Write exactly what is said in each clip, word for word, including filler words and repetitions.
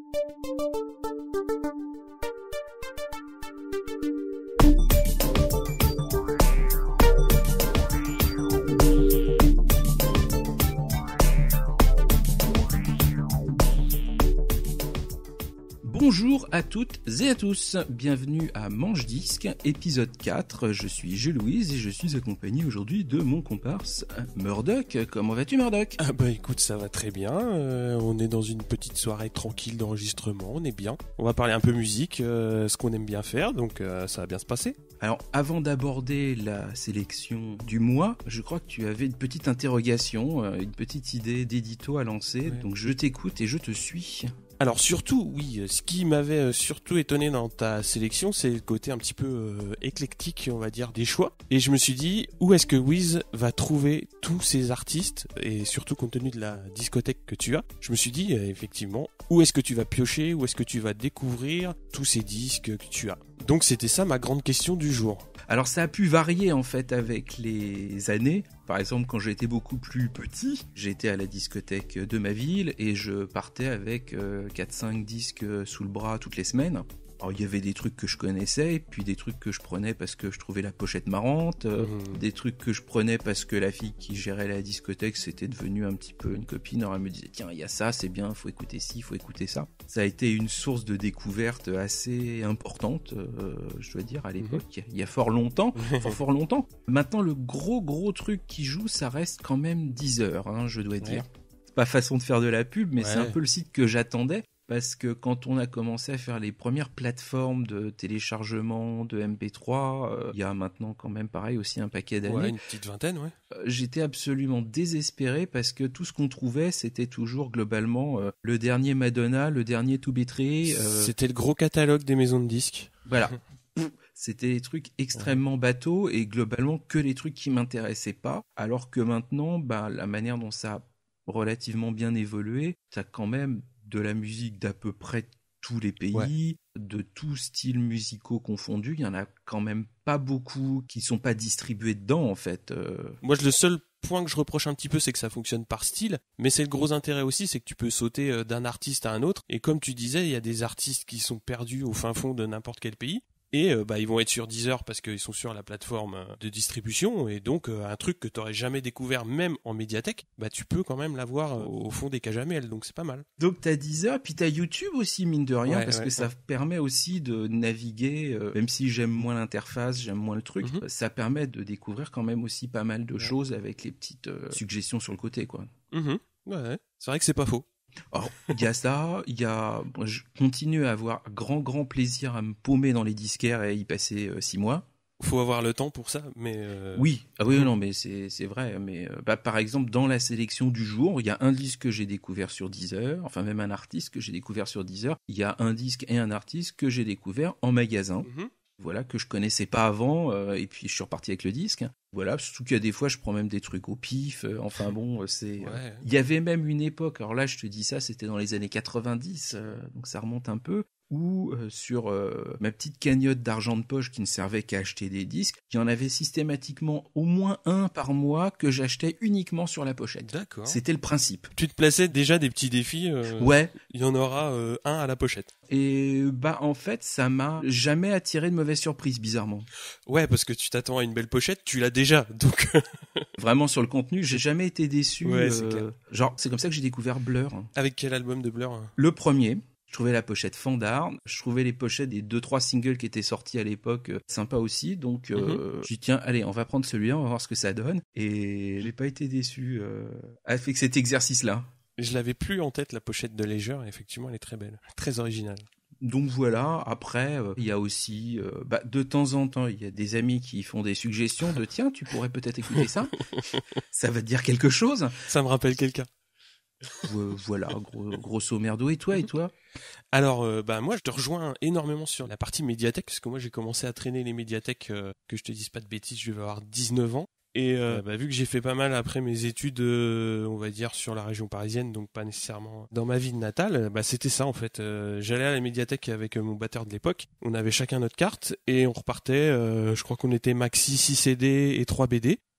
Bonjour à toutes et à tous, bienvenue à Manche Disque, épisode quatre, je suis Jules Louise et je suis accompagné aujourd'hui de mon comparse Murdoch. Comment vas-tu Murdoch ? Ah bah écoute, ça va très bien, euh, on est dans une petite soirée tranquille d'enregistrement, on est bien. On va parler un peu musique, euh, ce qu'on aime bien faire, donc euh, ça va bien se passer. Alors avant d'aborder la sélection du mois, je crois que tu avais une petite interrogation, euh, une petite idée d'édito à lancer, ouais. Donc je t'écoute et je te suis. Alors surtout, oui, ce qui m'avait surtout étonné dans ta sélection, c'est le côté un petit peu euh, éclectique, on va dire, des choix. Et je me suis dit, où est-ce que Wiz va trouver tous ces artistes, et surtout compte tenu de la discothèque que tu as, je me suis dit, euh, effectivement, où est-ce que tu vas piocher, où est-ce que tu vas découvrir tous ces disques que tu as. Donc c'était ça ma grande question du jour. Alors ça a pu varier en fait avec les années. Par exemple, quand j'étais beaucoup plus petit, j'étais à la discothèque de ma ville et je partais avec euh, quatre cinq disques sous le bras toutes les semaines. Alors il y avait des trucs que je connaissais, puis des trucs que je prenais parce que je trouvais la pochette marrante, euh, mmh. des trucs que je prenais parce que la fille qui gérait la discothèque c'était devenue un petit peu une copine. Alors elle me disait tiens il y a ça, c'est bien, faut écouter ci, faut écouter ça. Ça a été une source de découverte assez importante, euh, je dois dire à l'époque, mmh. il y a fort longtemps, fort fort longtemps. Maintenant le gros gros truc qui joue, ça reste quand même Deezer, hein, je dois dire. Ouais. C'est pas façon de faire de la pub, mais ouais. C'est un peu le site que j'attendais. Parce que quand on a commencé à faire les premières plateformes de téléchargement de M P trois, euh, il y a maintenant quand même pareil aussi un paquet d'années. Ouais, une petite vingtaine, ouais. Euh, j'étais absolument désespéré parce que tout ce qu'on trouvait, c'était toujours globalement euh, le dernier Madonna, le dernier To Be Tree. Euh... C'était le gros catalogue des maisons de disques. Voilà. C'était des trucs extrêmement bateaux et globalement que les trucs qui m'intéressaient pas. Alors que maintenant, bah, la manière dont ça a relativement bien évolué, ça a quand même de la musique d'à peu près tous les pays, ouais. De tous styles musicaux confondus, il y en a quand même pas beaucoup qui sont pas distribués dedans en fait. Euh... Moi le seul point que je reproche un petit peu c'est que ça fonctionne par style, mais c'est le gros intérêt aussi, c'est que tu peux sauter d'un artiste à un autre, et comme tu disais, il y a des artistes qui sont perdus au fin fond de n'importe quel pays, et euh, bah ils vont être sur Deezer parce qu'ils sont sur la plateforme de distribution, et donc euh, un truc que t'aurais jamais découvert même en médiathèque, bah tu peux quand même l'avoir euh, au fond des cages à miel, donc c'est pas mal. Donc t'as Deezer, puis t'as YouTube aussi mine de rien, ouais, parce ouais, que ça ouais. permet aussi de naviguer, euh, même si j'aime moins l'interface, j'aime moins le truc, mm-hmm. ça permet de découvrir quand même aussi pas mal de ouais. choses avec les petites euh, suggestions sur le côté quoi. Mm-hmm. Ouais, c'est vrai que c'est pas faux. Alors, il y a ça, il y a, bon, je continue à avoir grand grand plaisir à me paumer dans les disquaires et à y passer euh, six mois. Faut avoir le temps pour ça, mais euh... oui, ah oui, non, mais c'est c'est vrai, mais euh, bah par exemple dans la sélection du jour, il y a un disque que j'ai découvert sur Deezer, enfin même un artiste que j'ai découvert sur Deezer. Il y a un disque et un artiste que j'ai découvert en magasin. Mm-hmm. Voilà, que je connaissais pas avant, euh, et puis je suis reparti avec le disque. Voilà, surtout qu'il y a des fois, je prends même des trucs au pif. Euh, enfin bon, c'est. Il ouais. euh, y avait même une époque. Alors là, je te dis ça, c'était dans les années quatre-vingt-dix, euh, donc ça remonte un peu. Où euh, sur euh, ma petite cagnotte d'argent de poche qui ne servait qu'à acheter des disques, il y en avait systématiquement au moins un par mois que j'achetais uniquement sur la pochette. D'accord. C'était le principe. Tu te plaçais déjà des petits défis. Euh, ouais. Il y en aura euh, un à la pochette. Et bah en fait, ça m'a jamais attiré de mauvaise surprise, bizarrement. Ouais, parce que tu t'attends à une belle pochette, tu l'as déjà, donc. Vraiment sur le contenu, j'ai jamais été déçu. Ouais, euh, c'est clair. Genre, c'est comme ça que j'ai découvert Blur. Avec quel album de Blur ? Le premier. Je trouvais la pochette fandard, je trouvais les pochettes des deux trois singles qui étaient sortis à l'époque euh, sympa aussi, donc euh, mm-hmm. j'ai dit tiens, allez, on va prendre celui-là, on va voir ce que ça donne, et j'ai pas été déçu euh, avec cet exercice-là. Je l'avais plus en tête, la pochette de Leisure, et effectivement elle est très belle, très originale. Donc voilà, après, il euh, y a aussi, euh, bah, de temps en temps, il y a des amis qui font des suggestions de tiens, tu pourrais peut-être écouter ça, ça va te dire quelque chose. Ça me rappelle quelqu'un. Euh, voilà, gros, grosso merdo. Et toi, et toi ? Alors, euh, bah moi, je te rejoins énormément sur la partie médiathèque, parce que moi, j'ai commencé à traîner les médiathèques, euh, que je te dise pas de bêtises, je vais avoir dix-neuf ans. Et euh, bah, vu que j'ai fait pas mal après mes études, euh, on va dire, sur la région parisienne, donc pas nécessairement dans ma ville natale, bah c'était ça en fait. Euh, j'allais à la médiathèque avec mon batteur de l'époque, on avait chacun notre carte, et on repartait, euh, je crois qu'on était maxi six C D et trois B D.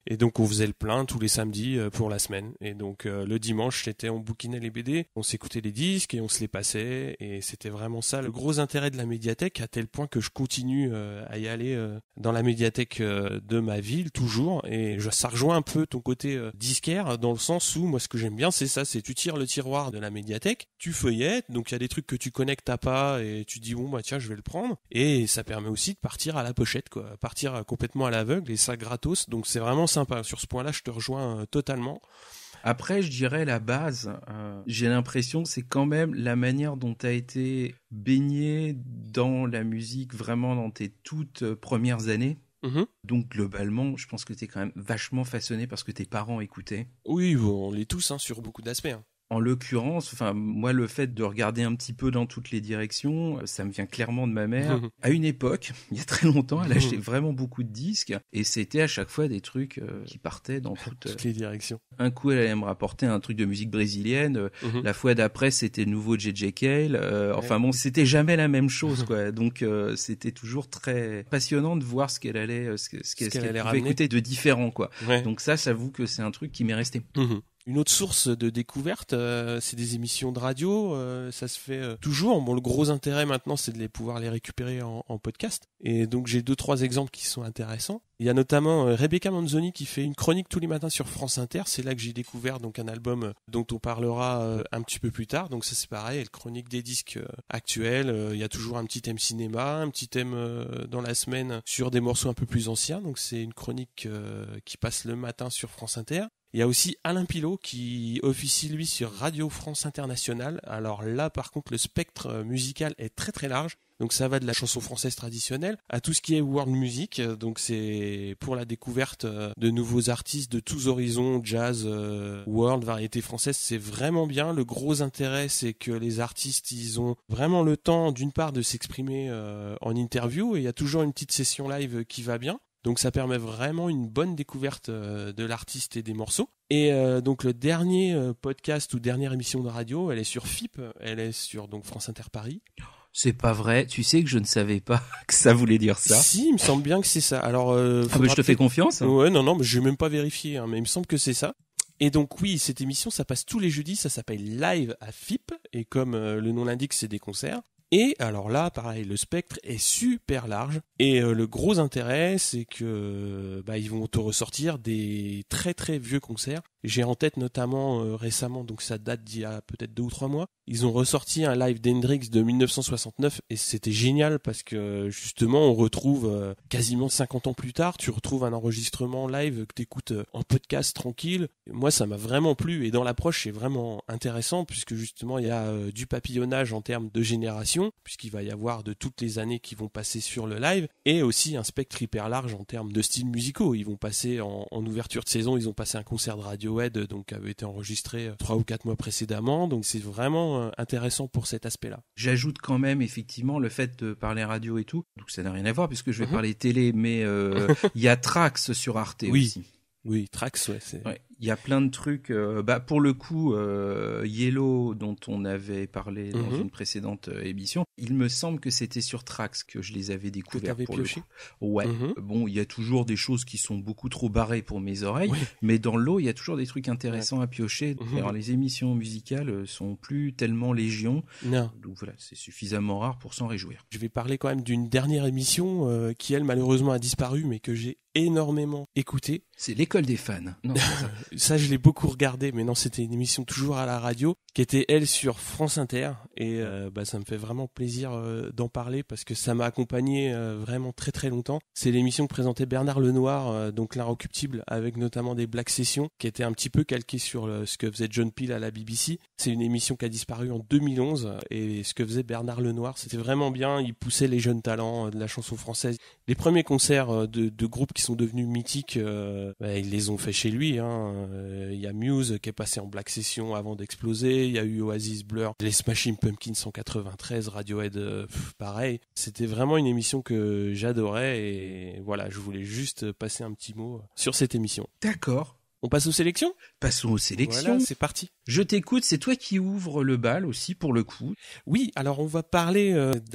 Et donc on faisait le plein tous les samedis euh, pour la semaine. Et donc euh, le dimanche, c'était on bouquinait les B D, on s'écoutait les disques et on se les passait. Et c'était vraiment ça le gros intérêt de la médiathèque, à tel point que je continue euh, à y aller euh, dans la médiathèque euh, de ma ville toujours. Et je, ça rejoint un peu ton côté euh, disquaire, dans le sens où moi ce que j'aime bien c'est ça, c'est tu tires le tiroir de la médiathèque, tu feuillettes, donc il y a des trucs que tu connais que t'as pas et tu dis bon bah tiens je vais le prendre. Et ça permet aussi de partir à la pochette quoi, partir complètement à l'aveugle et ça gratos. Donc c'est vraiment sympa. Sur ce point-là, je te rejoins euh, totalement. Après, je dirais la base, euh, j'ai l'impression que c'est quand même la manière dont tu as été baigné dans la musique vraiment dans tes toutes premières années. Mmh. Donc globalement, je pense que tu es quand même vachement façonné parce que tes parents écoutaient. Oui, on l'est tous hein, sur beaucoup d'aspects. Hein. En l'occurrence, enfin moi le fait de regarder un petit peu dans toutes les directions, ça me vient clairement de ma mère. À une époque, il y a très longtemps, elle achetait vraiment beaucoup de disques et c'était à chaque fois des trucs euh, qui partaient dans toutes, toutes les directions. Un coup, elle allait me rapporter un truc de musique brésilienne. Mm-hmm. La fois d'après, c'était le nouveau J J Cale. Euh, ouais. Enfin bon, c'était jamais la même chose, quoi. Donc euh, c'était toujours très passionnant de voir ce qu'elle allait, ce, ce qu'elle, ce qu'elle, ce qu'elle pouvait écouter de différent, quoi. Ouais. Donc ça, j'avoue que c'est un truc qui m'est resté. Mm-hmm. Une autre source de découverte, euh, c'est des émissions de radio. Euh, ça se fait euh, toujours. Bon, le gros intérêt maintenant, c'est de les pouvoir les récupérer en, en podcast. Et donc, j'ai deux, trois exemples qui sont intéressants. Il y a notamment euh, Rebecca Manzoni qui fait une chronique tous les matins sur France Inter. C'est là que j'ai découvert donc un album euh, dont on parlera euh, un petit peu plus tard. Donc ça, c'est pareil. Elle chronique des disques euh, actuels. Euh, il y a toujours un petit thème cinéma, un petit thème euh, dans la semaine sur des morceaux un peu plus anciens. Donc c'est une chronique euh, qui passe le matin sur France Inter. Il y a aussi Alain Pilot qui officie lui sur Radio France Internationale. Alors là, par contre, le spectre musical est très très large. Donc ça va de la chanson française traditionnelle à tout ce qui est world music. Donc c'est pour la découverte de nouveaux artistes de tous horizons, jazz, world, variété française. C'est vraiment bien. Le gros intérêt, c'est que les artistes, ils ont vraiment le temps d'une part de s'exprimer en interview et il y a toujours une petite session live qui va bien. Donc ça permet vraiment une bonne découverte euh, de l'artiste et des morceaux. Et euh, donc le dernier euh, podcast ou dernière émission de radio, elle est sur F I P, elle est sur donc France Inter Paris. C'est pas vrai, tu sais que je ne savais pas que ça voulait dire ça. Si, il me semble bien que c'est ça. Alors, euh, ah mais je te fais confiance. Hein. Ouais, non, non, mais je vais même pas vérifier, hein, mais il me semble que c'est ça. Et donc oui, cette émission, ça passe tous les jeudis, ça s'appelle Live à F I P, et comme euh, le nom l'indique, c'est des concerts. Et alors là, pareil, le spectre est super large. Et euh, le gros intérêt, c'est que bah, ils vont te ressortir des très très vieux concerts. J'ai en tête notamment euh, récemment, donc ça date d'il y a peut-être deux ou trois mois, ils ont ressorti un live d'Hendrix de dix-neuf cent soixante-neuf et c'était génial parce que justement on retrouve euh, quasiment cinquante ans plus tard, tu retrouves un enregistrement live que t'écoutes euh, en podcast tranquille. Et moi ça m'a vraiment plu et dans l'approche c'est vraiment intéressant puisque justement il y a euh, du papillonnage en termes de génération puisqu'il va y avoir de toutes les années qui vont passer sur le live et aussi un spectre hyper large en termes de styles musicaux. Ils vont passer en, en ouverture de saison, ils ont passé un concert de radio donc qui avait été enregistré trois ou quatre mois précédemment, donc c'est vraiment intéressant pour cet aspect-là. J'ajoute quand même effectivement le fait de parler radio et tout, donc ça n'a rien à voir puisque je vais mmh. parler télé, mais il euh, y a Trax sur Arte oui. aussi. Oui, Trax, ouais, c'est. Ouais, il y a plein de trucs. Euh, bah pour le coup, euh, Yellow, dont on avait parlé dans mm-hmm. une précédente euh, émission, il me semble que c'était sur Trax que je les avais découverts. Que pour pioché. Le coup. Ouais. Mm-hmm. Bon, il y a toujours des choses qui sont beaucoup trop barrées pour mes oreilles, oui. mais dans l'eau, il y a toujours des trucs intéressants ouais. à piocher. Mm-hmm. Alors les émissions musicales sont plus tellement légion. Non. Donc voilà, c'est suffisamment rare pour s'en réjouir. Je vais parler quand même d'une dernière émission euh, qui elle malheureusement a disparu, mais que j'ai énormément écouté. C'est l'école des fans. Non, ça. ça, je l'ai beaucoup regardé, mais non, c'était une émission toujours à la radio, qui était elle sur France Inter, et euh, bah ça me fait vraiment plaisir euh, d'en parler parce que ça m'a accompagné euh, vraiment très très longtemps. C'est l'émission que présentait Bernard Lenoir, euh, donc l'Inrecuptible, avec notamment des Black Sessions, qui était un petit peu calqué sur le, ce que faisait John Peel à la B B C. C'est une émission qui a disparu en deux mille onze, et ce que faisait Bernard Lenoir, c'était vraiment bien. Il poussait les jeunes talents euh, de la chanson française. Les premiers concerts euh, de, de groupes qui sont devenus mythiques, euh, bah, ils les ont fait chez lui. Hein. Euh, il y a Muse qui est passé en Black Session avant d'exploser. Il y a eu Oasis, Blur, les Smashing Pumpkins en quatre-vingt-treize, Radiohead, euh, pff, pareil. C'était vraiment une émission que j'adorais et voilà, je voulais juste passer un petit mot sur cette émission. D'accord. On passe aux sélections ? Passons aux sélections. Voilà, c'est parti. Je t'écoute, c'est toi qui ouvre le bal aussi pour le coup. Oui, alors on va parler euh, d'un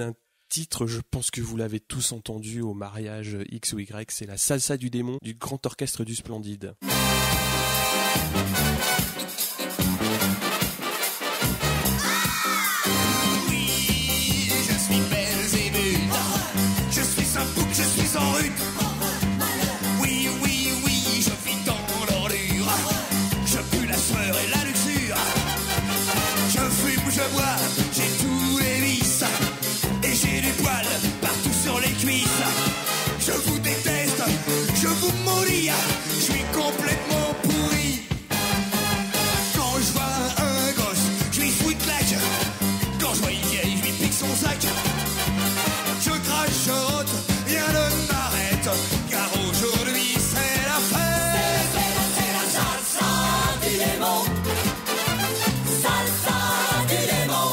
titre, je pense que vous l'avez tous entendu au mariage X ou Y, c'est la Salsa du démon du Grand Orchestre du Splendide. Je suis en rue. Oui, oui, oui, je vis dans l'ordure. Je pue la sueur et la luxure. Je fume, je bois, j'ai tous les vices. Et j'ai du poil partout sur les cuisses. Je vous déteste, je vous maudis. Je suis complètement pourri. Quand je vois un gosse, je lui fous une claque. Quand je vois une vieille, je lui pique son sac. Je crache, je rote. Rien ne m'arrête, car aujourd'hui c'est la fête. C'est la, c'est la salsa du démon. Salsa du démon.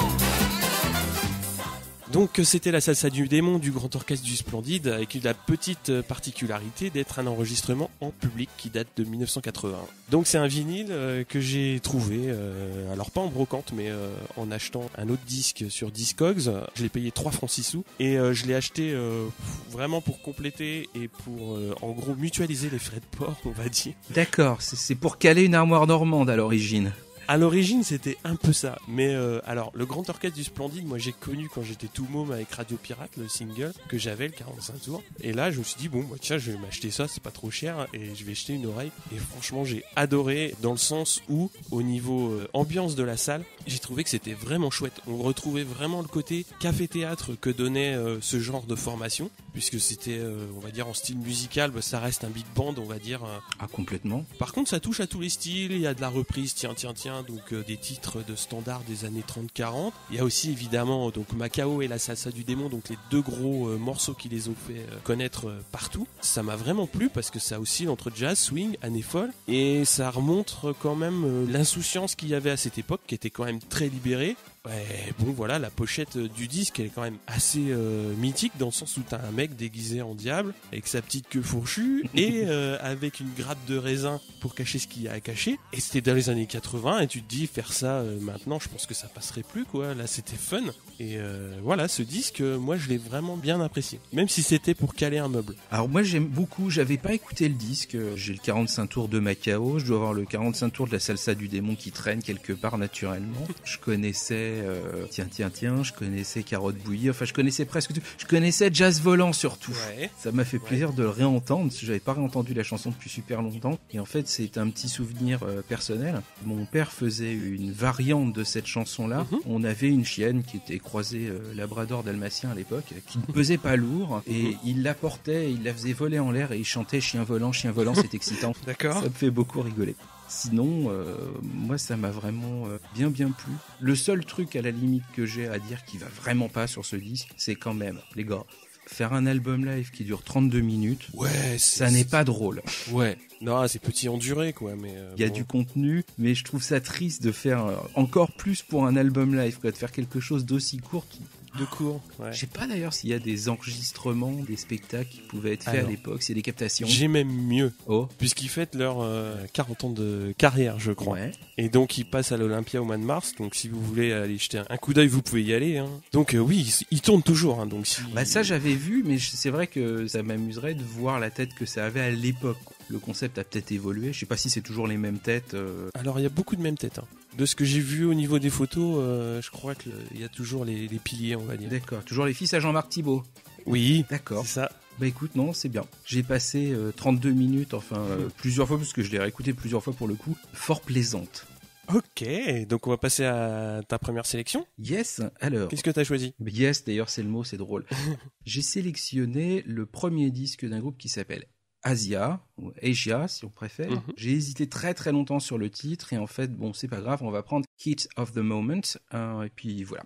Donc c'était la Salsa du démon du Grand Orchestre du Splendide, avec la petite particularité d'être un enregistrement en public qui date de dix-neuf cent quatre-vingt-un. Donc c'est un vinyle euh, que j'ai trouvé, euh, alors pas en brocante, mais euh, en achetant un autre disque sur Discogs. Je l'ai payé trois francs six sous et euh, je l'ai acheté euh, vraiment pour compléter et pour euh, en gros mutualiser les frais de port, on va dire. D'accord, c'est, c'est pour caler une armoire normande à l'origine. À l'origine, c'était un peu ça. Mais euh, alors, le Grand Orchestre du Splendide, moi j'ai connu quand j'étais tout môme avec Radio Pirate, le single, que j'avais, le quarante-cinq tours. Et là, je me suis dit, bon, bah, tiens, je vais m'acheter ça, c'est pas trop cher, et je vais acheter une oreille. Et franchement, j'ai adoré, dans le sens où, au niveau euh, ambiance de la salle, j'ai trouvé que c'était vraiment chouette. On retrouvait vraiment le côté café-théâtre que donnait euh, ce genre de formation, puisque c'était, euh, on va dire, en style musical, bah, ça reste un big band, on va dire. Euh. Ah, complètement. Par contre, ça touche à tous les styles, il y a de la reprise, tiens, tiens, tiens, donc euh, des titres de standard des années trente quarante. Il y a aussi évidemment donc Macao et la Salsa du démon, donc les deux gros euh, morceaux qui les ont fait euh, connaître euh, partout. Ça m'a vraiment plu parce que ça oscille entre jazz, swing, années folles, et ça remonte quand même euh, l'insouciance qu'il y avait à cette époque, qui était quand même très libérée. Ouais, bon voilà, la pochette du disque elle est quand même assez euh, mythique, dans le sens où t'as un mec déguisé en diable avec sa petite queue fourchue et euh, avec une grappe de raisin pour cacher ce qu'il y a à cacher. Et c'était dans les années quatre-vingts et tu te dis faire ça euh, maintenant, je pense que ça passerait plus quoi. Là c'était fun et euh, voilà, ce disque euh, moi je l'ai vraiment bien apprécié, même si c'était pour caler un meuble. Alors moi j'aime beaucoup, j'avais pas écouté le disque, j'ai le quarante-cinq tours de Macao, je dois avoir le quarante-cinq tours de la Salsa du démon qui traîne quelque part naturellement. Je connaissais Euh, tiens tiens tiens je connaissais Carotte bouillie, enfin je connaissais presque tout, je connaissais Jazz Volant surtout. Ouais. Ça m'a fait plaisir ouais. de le réentendre parce que j'avais pas réentendu la chanson depuis super longtemps et en fait c'est un petit souvenir euh, personnel. Mon père faisait une variante de cette chanson là. Mm-hmm. On avait une chienne qui était croisée euh, labrador dalmatien à l'époque, qui ne pesait pas lourd et mm-hmm. il la portait, il la faisait voler en l'air et il chantait chien volant chien volant, c'est excitant. D'accord. Ça me fait beaucoup rigoler. Sinon, euh, moi ça m'a vraiment euh, bien bien plu. Le seul truc à la limite que j'ai à dire qui va vraiment pas sur ce disque, c'est quand même, les gars, faire un album live qui dure trente-deux minutes, ouais, ça n'est pas drôle. Ouais, non, c'est petit en durée quoi, mais euh, il y a bon. du contenu, mais je trouve ça triste de faire euh, encore plus pour un album live, quoi, de faire quelque chose d'aussi court qui... de court. Ouais. Je sais pas d'ailleurs s'il y a des enregistrements, des spectacles qui pouvaient être faits Alors, à l'époque, c'est des captations. J'ai même mieux. Oh. Puisqu'ils fêtent leurs euh, quarante ans de carrière, je crois. Ouais. Et donc ils passent à l'Olympia au mois de mars. Donc si vous voulez aller jeter un coup d'œil, vous pouvez y aller. Hein. Donc euh, oui, ils, ils tournent toujours. Hein, donc si... Bah ça j'avais vu, mais c'est vrai que ça m'amuserait de voir la tête que ça avait à l'époque. Le concept a peut-être évolué. Je sais pas si c'est toujours les mêmes têtes. Euh... Alors il y a beaucoup de mêmes têtes. Hein. De ce que j'ai vu au niveau des photos, euh, je crois qu'il y a toujours les, les piliers, on va dire. D'accord. Toujours les fils à Jean-Marc Thibault. Oui. D'accord. C'est ça. Bah écoute, non, c'est bien. J'ai passé euh, trente-deux minutes, enfin euh, plusieurs fois, parce que je l'ai réécouté plusieurs fois pour le coup. Fort plaisante. Ok, donc on va passer à ta première sélection. Yes, alors. Qu'est-ce que t'as choisi ? Yes, d'ailleurs c'est le mot, c'est drôle. J'ai sélectionné le premier disque d'un groupe qui s'appelle Asia, ou Asia si on préfère. Mm-hmm. J'ai hésité très très longtemps sur le titre et en fait, bon, c'est pas grave, on va prendre Heat of the Moment hein, et puis voilà.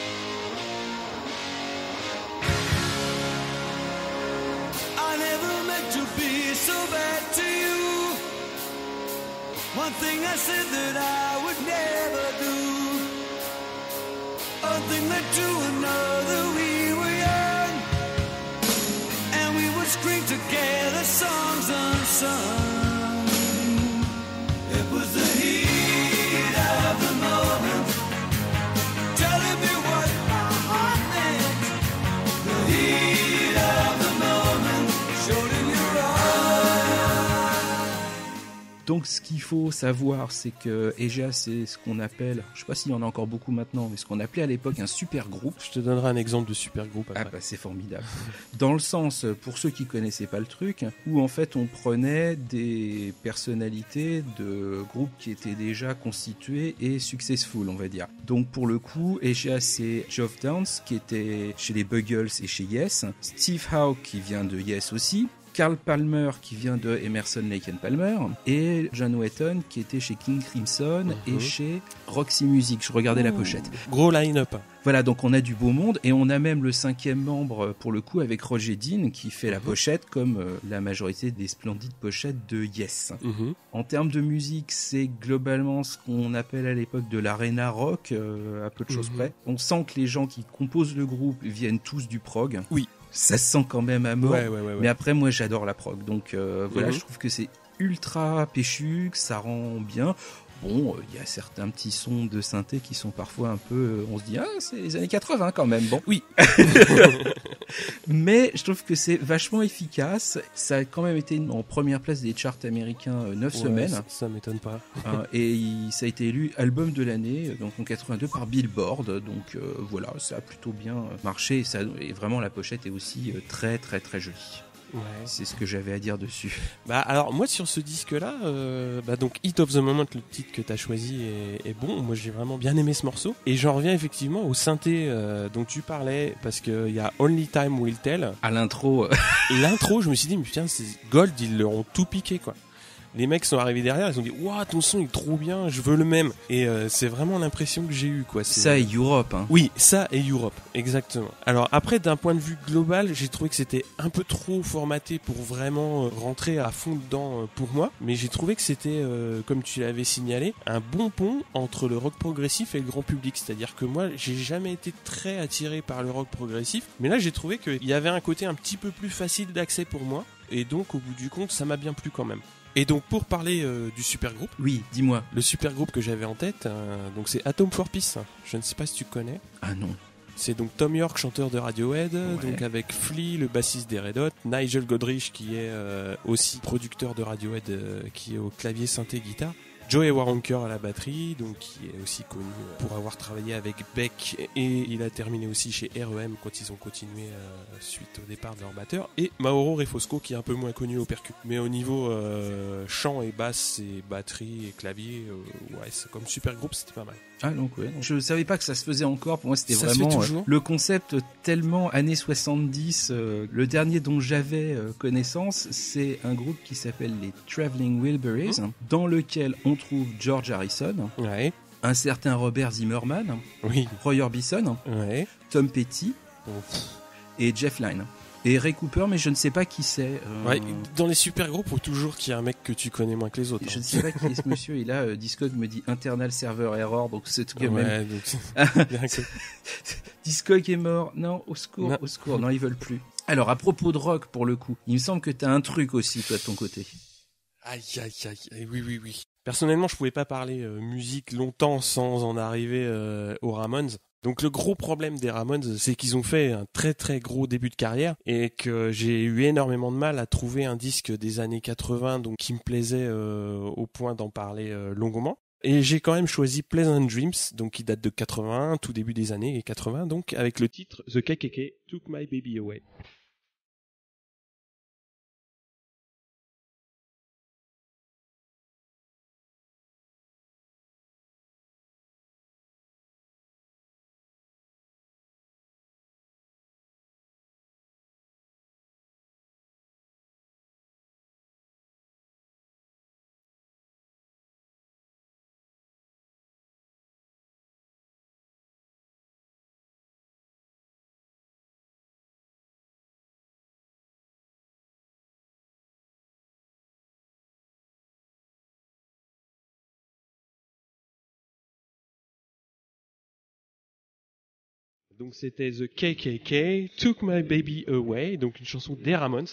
I never meant to be so bad to you. One thing I said that I would never do. One thing led to another, we were young. And we would scream together songs unsung. It was the heat of the moment, telling me what my heart meant. Donc ce qu'il faut savoir, c'est que E G A, c'est ce qu'on appelle, je sais pas s'il y en a encore beaucoup maintenant, mais ce qu'on appelait à l'époque un super groupe. Je te donnerai un exemple de super groupe après. Ah bah c'est formidable. Dans le sens, pour ceux qui connaissaient pas le truc, où en fait on prenait des personnalités de groupes qui étaient déjà constitués et successful, on va dire. Donc pour le coup, E G A c'est Geoff Downes qui était chez les Buggles et chez Yes, Steve Howe qui vient de Yes aussi, Carl Palmer qui vient de Emerson, Lake and Palmer, et John Wetton qui était chez King Crimson mm-hmm. et chez Roxy Music. Je regardais Ouh, la pochette. Gros line-up. Voilà, donc on a du beau monde et on a même le cinquième membre pour le coup avec Roger Dean qui fait mm-hmm. la pochette comme euh, la majorité des splendides pochettes de Yes. Mm-hmm. En termes de musique, c'est globalement ce qu'on appelle à l'époque de l'arena rock, euh, à peu de choses mm-hmm. près. On sent que les gens qui composent le groupe viennent tous du prog. Oui. Ça se sent quand même à mort, ouais, ouais, ouais, ouais. mais après moi j'adore la prog, donc euh, voilà, mm-hmm. je trouve que c'est ultra péchu, que ça rend bien. Bon, il euh, y a certains petits sons de synthé qui sont parfois un peu, euh, on se dit ah c'est les années quatre-vingts quand même, bon. Oui. Mais je trouve que c'est vachement efficace. Ça a quand même été en première place des charts américains euh, neuf ouais, semaines. Ça, ça m'étonne pas. euh, et il, ça a été élu album de l'année, donc en quatre-vingt-deux par Billboard. Donc euh, voilà, ça a plutôt bien marché. Et, ça, et vraiment la pochette est aussi euh, très très très jolie. Ouais. C'est ce que j'avais à dire dessus. Bah alors moi sur ce disque-là, euh, bah donc Hit of the Moment, le titre que t'as choisi est, est bon. Moi j'ai vraiment bien aimé ce morceau. Et j'en reviens effectivement au synthé euh, dont tu parlais parce que il y a Only Time Will Tell. À l'intro. L'intro, je me suis dit mais putain c'est Gold, ils leur ont tout piqué quoi. Les mecs sont arrivés derrière, ils ont dit waouh ton son est trop bien, je veux le même. Et euh, c'est vraiment l'impression que j'ai eu quoi. C'est... Ça et Europe. Hein. Oui, ça et Europe, exactement. Alors après d'un point de vue global, j'ai trouvé que c'était un peu trop formaté pour vraiment euh, rentrer à fond dedans euh, pour moi. Mais j'ai trouvé que c'était, euh, comme tu l'avais signalé, un bon pont entre le rock progressif et le grand public. C'est-à-dire que moi, j'ai jamais été très attiré par le rock progressif, mais là j'ai trouvé qu'il y avait un côté un petit peu plus facile d'accès pour moi. Et donc au bout du compte, ça m'a bien plu quand même. Et donc pour parler euh, du super groupe, oui, dis-moi. Le super groupe que j'avais en tête, euh, donc c'est Atom for Peace. Je ne sais pas si tu connais. Ah non. C'est donc Tom York, chanteur de Radiohead, ouais. donc avec Flea, le bassiste des Red Hot, Nigel Godrich qui est euh, aussi producteur de Radiohead, euh, qui est au clavier, synthé, guitare. Joey Waronker à la batterie, donc qui est aussi connu pour avoir travaillé avec Beck et il a terminé aussi chez R E M quand ils ont continué euh, suite au départ de leur batteur. Et Mauro Refosco qui est un peu moins connu au percu. Mais au niveau euh, chant et basse et batterie et clavier, euh, ouais, c'est comme super groupe, c'était pas mal. Ah donc ouais, je savais pas que ça se faisait encore. Pour moi c'était ça vraiment euh, le concept tellement années soixante-dix. Euh, le dernier dont j'avais euh, connaissance, c'est un groupe qui s'appelle les Traveling Wilburys, mmh. dans lequel on trouve George Harrison, ouais. un certain Robert Zimmerman, oui. Roy Orbison, ouais. Tom Petty Ouf. et Jeff Lynne. Et Ray Cooper, mais je ne sais pas qui c'est. Euh... Ouais, dans les super groupes, il faut toujours qu'il y ait un mec que tu connais moins que les autres. Hein. Je ne sais pas qui est ce monsieur. Et là, euh, Discog me dit Internal Server Error, donc c'est tout de ouais, même. Donc... Discog est mort. Non, au secours, non. au secours. Non, ils veulent plus. Alors, à propos de rock, pour le coup, il me semble que tu as un truc aussi, toi, de ton côté. Aïe, aïe, aïe. Oui, oui, oui. Personnellement, je pouvais pas parler euh, musique longtemps sans en arriver euh, aux Ramones. Donc le gros problème des Ramones, c'est qu'ils ont fait un très très gros début de carrière et que j'ai eu énormément de mal à trouver un disque des années quatre-vingts donc qui me plaisait euh, au point d'en parler euh, longuement. Et j'ai quand même choisi Pleasant Dreams, donc qui date de quatre-vingt-un, tout début des années quatre-vingts, donc avec le titre The K K K Took My Baby Away. Donc c'était The K K K Took My Baby Away, donc une chanson des Ramones.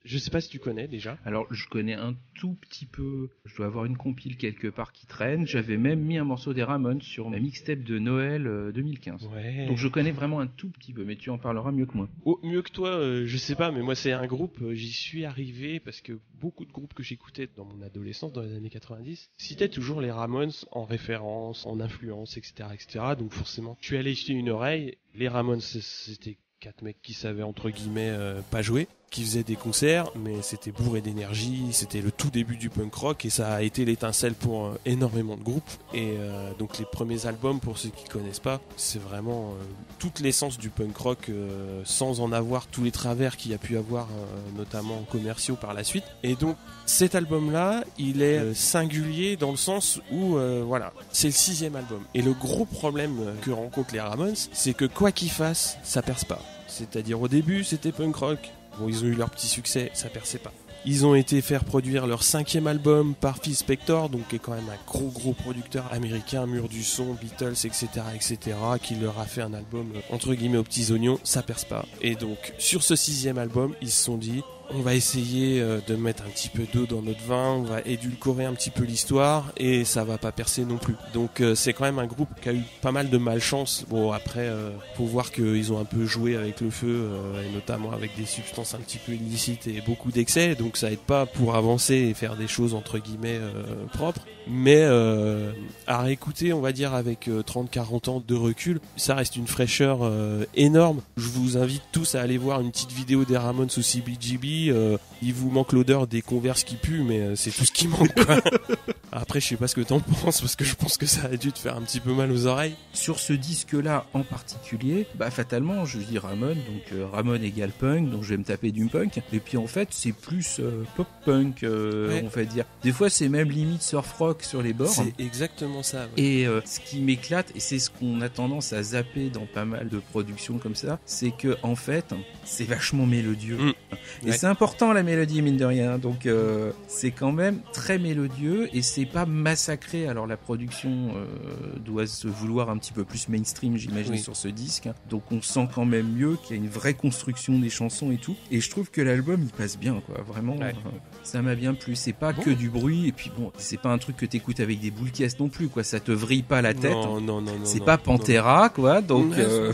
Je sais pas si tu connais déjà. Alors, je connais un tout petit peu, je dois avoir une compile quelque part qui traîne. J'avais même mis un morceau des Ramones sur ma mixtape de Noël euh, deux mille quinze. Ouais. Donc je connais vraiment un tout petit peu, mais tu en parleras mieux que moi. Oh, mieux que toi, euh, je sais pas, mais moi c'est un groupe, euh, j'y suis arrivé parce que beaucoup de groupes que j'écoutais dans mon adolescence, dans les années quatre-vingt-dix, citaient toujours les Ramones en référence, en influence, et cetera, et cetera. Donc forcément, je suis allé jeter une oreille. Les Ramones, c'était quatre mecs qui savaient entre guillemets euh, pas jouer, qui faisaient des concerts, mais c'était bourré d'énergie, c'était le tout début du punk rock et ça a été l'étincelle pour euh, énormément de groupes. Et euh, donc les premiers albums, pour ceux qui connaissent pas, c'est vraiment euh, toute l'essence du punk rock euh, sans en avoir tous les travers qu'il y a pu avoir, euh, notamment commerciaux par la suite. Et donc cet album-là, il est euh, singulier dans le sens où, euh, voilà, c'est le sixième album. Et le gros problème euh, que rencontrent les Ramones, c'est que quoi qu'ils fassent, ça perce pas. C'est-à-dire au début, c'était punk rock. Bon, ils ont eu leur petit succès, ça perçait pas. Ils ont été faire produire leur cinquième album par Phil Spector, donc qui est quand même un gros gros producteur américain, mur du son, Beatles, et cetera, et cetera, qui leur a fait un album entre guillemets aux petits oignons, ça perce pas. Et donc sur ce sixième album, ils se sont dit, on va essayer de mettre un petit peu d'eau dans notre vin, on va édulcorer un petit peu l'histoire et ça va pas percer non plus. Donc euh, c'est quand même un groupe qui a eu pas mal de malchance. Bon après, euh, faut voir qu'ils ont un peu joué avec le feu euh, et notamment avec des substances un petit peu illicites et beaucoup d'excès, donc ça aide pas pour avancer et faire des choses entre guillemets euh, propres. Mais euh, à réécouter, on va dire avec euh, trente à quarante ans de recul, ça reste une fraîcheur euh, énorme. Je vous invite tous à aller voir une petite vidéo des Ramones au C B G B. Euh, il vous manque l'odeur des Converse qui puent, mais euh, c'est tout ce qui manque, quoi. Après, je sais pas ce que t'en penses, parce que je pense que ça a dû te faire un petit peu mal aux oreilles. Sur ce disque-là en particulier, bah fatalement, je dis Ramones, donc euh, Ramones égale punk, donc je vais me taper du punk. Et puis en fait, c'est plus euh, pop-punk, euh, ouais. On va dire. Des fois, c'est même limite surf rock sur les bords. C'est exactement ça. Ouais. Et euh, ce qui m'éclate, et c'est ce qu'on a tendance à zapper dans pas mal de productions comme ça, c'est que en fait, c'est vachement mélodieux. Mmh. Et ouais. C'est important la mélodie, mine de rien. Donc euh, c'est quand même très mélodieux et c'est pas massacré. Alors la production euh, doit se vouloir un petit peu plus mainstream, j'imagine, oui. Sur ce disque. Donc on sent quand même mieux qu'il y a une vraie construction des chansons et tout. Et je trouve que l'album il passe bien, quoi. Vraiment, ouais. euh, ça m'a bien plu. C'est pas bon. Que du bruit et puis bon, c'est pas un truc que t'écoutes avec des boules caisses non plus, quoi. Ça te vrille pas la tête. Non, non, non, non. C'est non, pas Pantera, non. Quoi. Donc euh...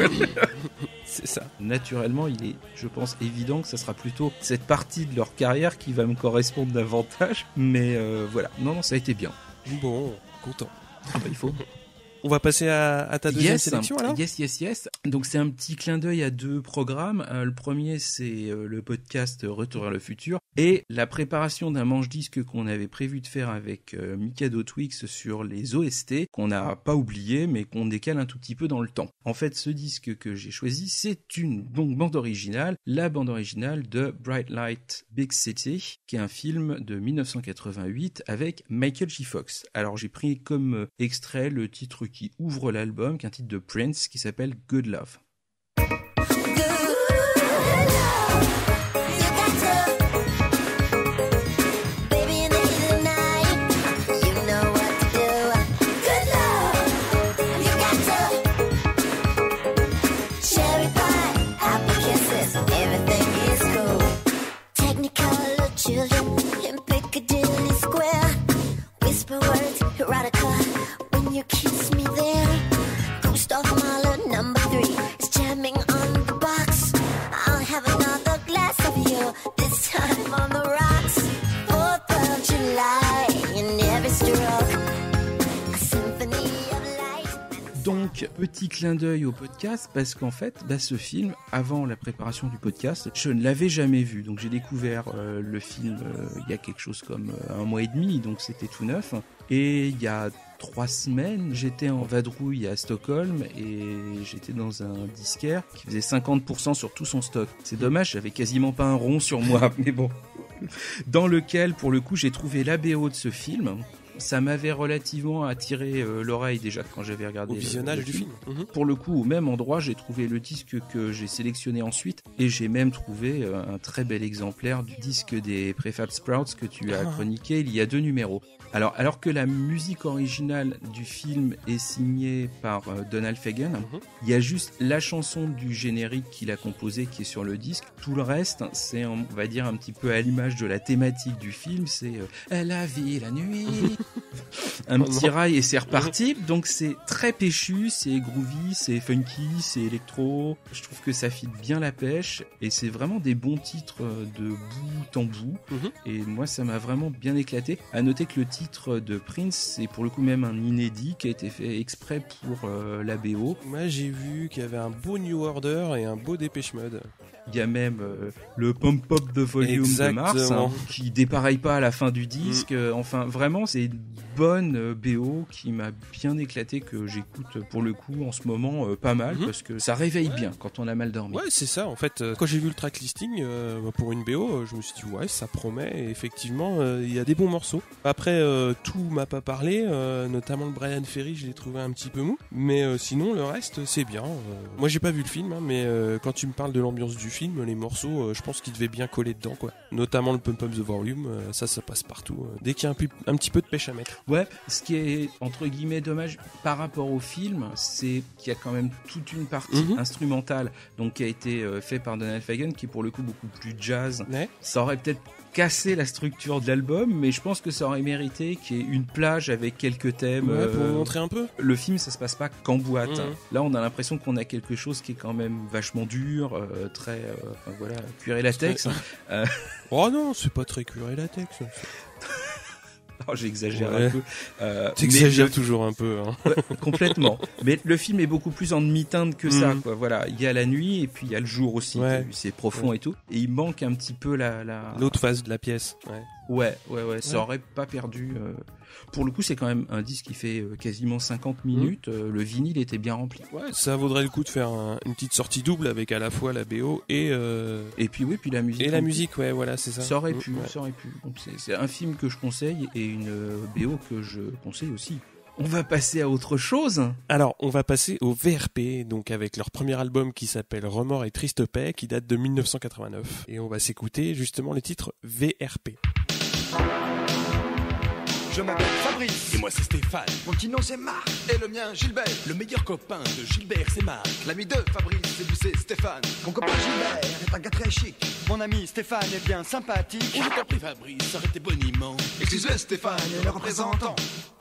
c'est ça. Naturellement, il est, je pense, évident que ça sera plutôt cette partie de leur carrière qui va me correspondre davantage. Mais euh, voilà, non, non, ça a été bien. Bon, content. Ah bah, il faut. On va passer à, à ta deuxième yes, sélection alors. Yes, yes, yes. Donc c'est un petit clin d'œil à deux programmes. Euh, le premier, c'est euh, le podcast Retour vers le futur et la préparation d'un manche-disque qu'on avait prévu de faire avec euh, Mikado Twix sur les O S T, qu'on n'a pas oublié, mais qu'on décale un tout petit peu dans le temps. En fait, ce disque que j'ai choisi, c'est une donc, bande originale, la bande originale de Bright Light, Big City, qui est un film de dix-neuf cent quatre-vingt-huit avec Michael J. Fox. Alors j'ai pris comme extrait le titre qui ouvre l'album, qui est un titre de Prince qui s'appelle Good Love. You kiss me there, Gustav Mahler number three is jamming on the box. I'll have another glass of you, this time on the rocks. Fourth of July, in every stroke, a symphony of light. Donc, petit clin d'œil au podcast, parce qu'en fait, bah, ce film, avant la préparation du podcast, je ne l'avais jamais vu. Donc j'ai découvert euh, le film euh, il y a quelque chose comme euh, un mois et demi, donc c'était tout neuf. Et il y a trois semaines, j'étais en vadrouille à Stockholm et j'étais dans un disquaire qui faisait cinquante pour cent sur tout son stock. C'est dommage, j'avais quasiment pas un rond sur moi, mais bon. Dans lequel, pour le coup, j'ai trouvé la B O de ce film. ça m'avait relativement attiré euh, l'oreille déjà quand j'avais regardé Au visionnage le, le du film. film. Mmh. Pour le coup, au même endroit, j'ai trouvé le disque que j'ai sélectionné ensuite et j'ai même trouvé euh, un très bel exemplaire du disque des Prefab Sprouts que tu as Ah. chroniqué il y a deux numéros. Alors, alors que la musique originale du film est signée par euh, Donald Fagen, Mmh. il y a juste la chanson du générique qu'il a composée qui est sur le disque. Tout le reste, c'est, on va dire, un petit peu à l'image de la thématique du film. C'est euh, la vie, la nuit, un Oh petit non. rail et c'est reparti. Donc c'est très péchu, c'est groovy, c'est funky, c'est électro. Je trouve que ça file bien la pêche et c'est vraiment des bons titres euh, de bout en bout. Mhm. Et moi, ça m'a vraiment bien éclaté. À noter que le titre de Prince, c'est pour le coup même un inédit qui a été fait exprès pour euh, la B O. Moi, j'ai vu qu'il y avait un beau New Order et un beau Dépêche Mode. Il y a même euh, le Pump Up the Volume de Mars, Exactement. hein, qui dépareille pas à la fin du disque. Mm. Euh, enfin, vraiment, c'est une bonne euh, B O qui m'a bien éclaté, que j'écoute pour le coup en ce moment euh, pas mal, Mhm. parce que ça réveille Ouais. bien quand on a mal dormi. Ouais, c'est ça. En fait, euh, quand j'ai vu le track listing euh, bah, pour une B O, euh, je me suis dit ouais, ça promet. Et effectivement, euh, il y a des bons morceaux. Après, euh, tout m'a pas parlé, euh, notamment le Brian Ferry, je l'ai trouvé un petit peu mou. Mais euh, sinon, le reste, c'est bien. Euh, moi, j'ai pas vu le film, hein, mais euh, quand tu me parles de l'ambiance du film, les morceaux, euh, je pense qu'ils devaient bien coller dedans, quoi. Notamment le Pump Up the Volume, euh, ça, ça passe partout. Euh, dès qu'il y a un, pu- un petit peu de pêche à mettre. Ouais, ce qui est entre guillemets dommage par rapport au film, c'est qu'il y a quand même toute une partie Mhm. instrumentale, donc qui a été euh, fait par Donald Fagen, qui est pour le coup beaucoup plus jazz. Ouais. Ça aurait peut-être cassé la structure de l'album, mais je pense que ça aurait mérité qu'il y ait une plage avec quelques thèmes. Ouais, pour euh, montrer un peu. Le film, ça se passe pas qu'en boîte. Mhm. Là, on a l'impression qu'on a quelque chose qui est quand même vachement dur, euh, très, euh, enfin, voilà, cuir et latex. Euh, Oh non, c'est pas très cuir et latex. oh, j'exagère Ouais. un peu. Euh, T'exagères mais le- toujours un peu. Hein. Ouais, complètement. Mais le film est beaucoup plus en demi-teinte que ça, Mhm. quoi. Voilà, il y a la nuit et puis il y a le jour aussi. Ouais. T'as vu, c'est profond Ouais. et tout. Et il manque un petit peu la, la... L'autre face de la pièce. Ouais. Ouais, ouais, ouais. Ça Ouais. aurait pas perdu. euh, Pour le coup, c'est quand même un disque qui fait euh, quasiment cinquante minutes. Euh, Le vinyle était bien rempli. Ouais, ça vaudrait le coup de faire un- une petite sortie double avec à la fois la B O et euh, Et puis oui, puis la musique. et la en plus. musique, ouais, voilà, c'est ça. Ça aurait Mm, pu, ouais. ça aurait pu. Donc c'est, c'est un film que je conseille et une euh, B O que je conseille aussi. On va passer à autre chose. Alors, on va passer au V R P, donc avec leur premier album qui s'appelle Remords et Triste Paix, qui date de mille neuf cent quatre-vingt-neuf. Et on va s'écouter justement les titres V R P. Je m'appelle Fabrice. Et moi c'est Stéphane. Mon petit nom c'est Marc. Et le mien Gilbert. Le meilleur copain de Gilbert, c'est Marc. L'ami de Fabrice, c'est lui, c'est Stéphane. Mon copain Gilbert est un gars très chic. Mon ami Stéphane est bien sympathique. On je t'en prie Fabrice, arrêtez boniment. Excusez Stéphane et le représentant.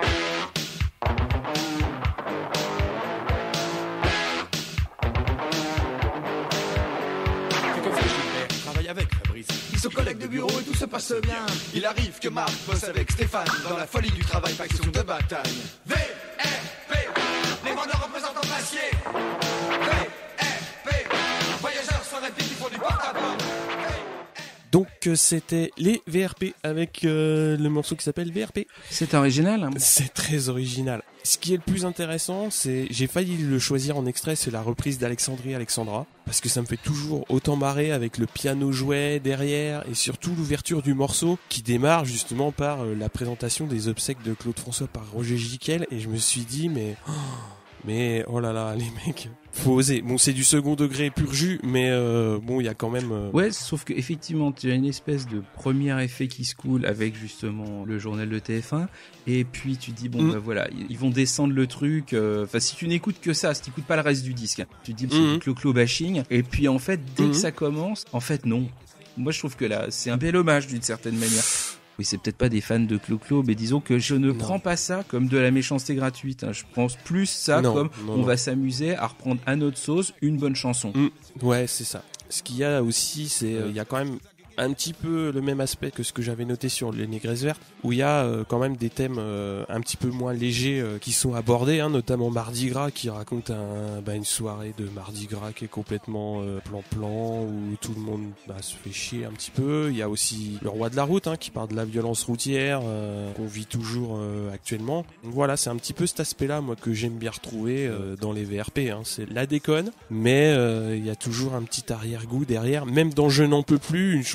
C'est comme ça Gilbert travaille avec Fabrice. Ils sont collègues de bureau et tout se passe bien. Il arrive que Marc bosse avec Stéphane dans la folie du travail, faction de bataille. V R P, les vendeurs représentants d'acier. V R P, voyageurs sans répit qui font du porte-à-porte. Donc euh, c'était les V R P avec euh, le morceau qui s'appelle V R P. C'est original. Hein. C'est très original. Ce qui est le plus intéressant, c'est j'ai failli le choisir en extrait, c'est la reprise d'Alexandrie Alexandra, parce que ça me fait toujours autant marrer avec le piano jouet derrière et surtout l'ouverture du morceau qui démarre justement par euh, la présentation des obsèques de Claude François par Roger Giquel, et je me suis dit mais oh, mais oh là là les mecs, faut oser. Bon, c'est du second degré pur jus, mais euh, bon, il y a quand même euh, Ouais, sauf que effectivement, tu as une espèce de premier effet qui se coule avec justement le journal de T F un, et puis tu dis bon Mm. bah voilà, ils vont descendre le truc. Enfin, si tu n'écoutes que ça, si tu n'écoutes pas le reste du disque, hein, tu te dis c'est Mm. du clo-clo bashing, et puis en fait, dès Mm. que ça commence, en fait non. Moi, je trouve que là, c'est un bel hommage d'une certaine manière. Oui, c'est peut-être pas des fans de Clo-Clo, mais disons que je ne Non. prends pas ça comme de la méchanceté gratuite. hein. Je pense plus ça Non, comme non, on non. va s'amuser à reprendre à notre sauce une bonne chanson. Mm, ouais, c'est ça. Ce qu'il y a aussi, c'est euh, il y a quand même un petit peu le même aspect que ce que j'avais noté sur les Négresses Vertes, où il y a euh, quand même des thèmes euh, un petit peu moins légers euh, qui sont abordés, hein, notamment Mardi Gras qui raconte un, bah, une soirée de Mardi Gras qui est complètement euh, plan-plan, où tout le monde bah, se fait chier un petit peu. Il y a aussi Le Roi de la Route hein, qui parle de la violence routière euh, qu'on vit toujours euh, actuellement. Donc voilà, c'est un petit peu cet aspect-là moi que j'aime bien retrouver euh, dans les V R P. Hein. C'est la déconne, mais euh, il y a toujours un petit arrière-goût derrière. Même dans Je n'en peux plus, une chanson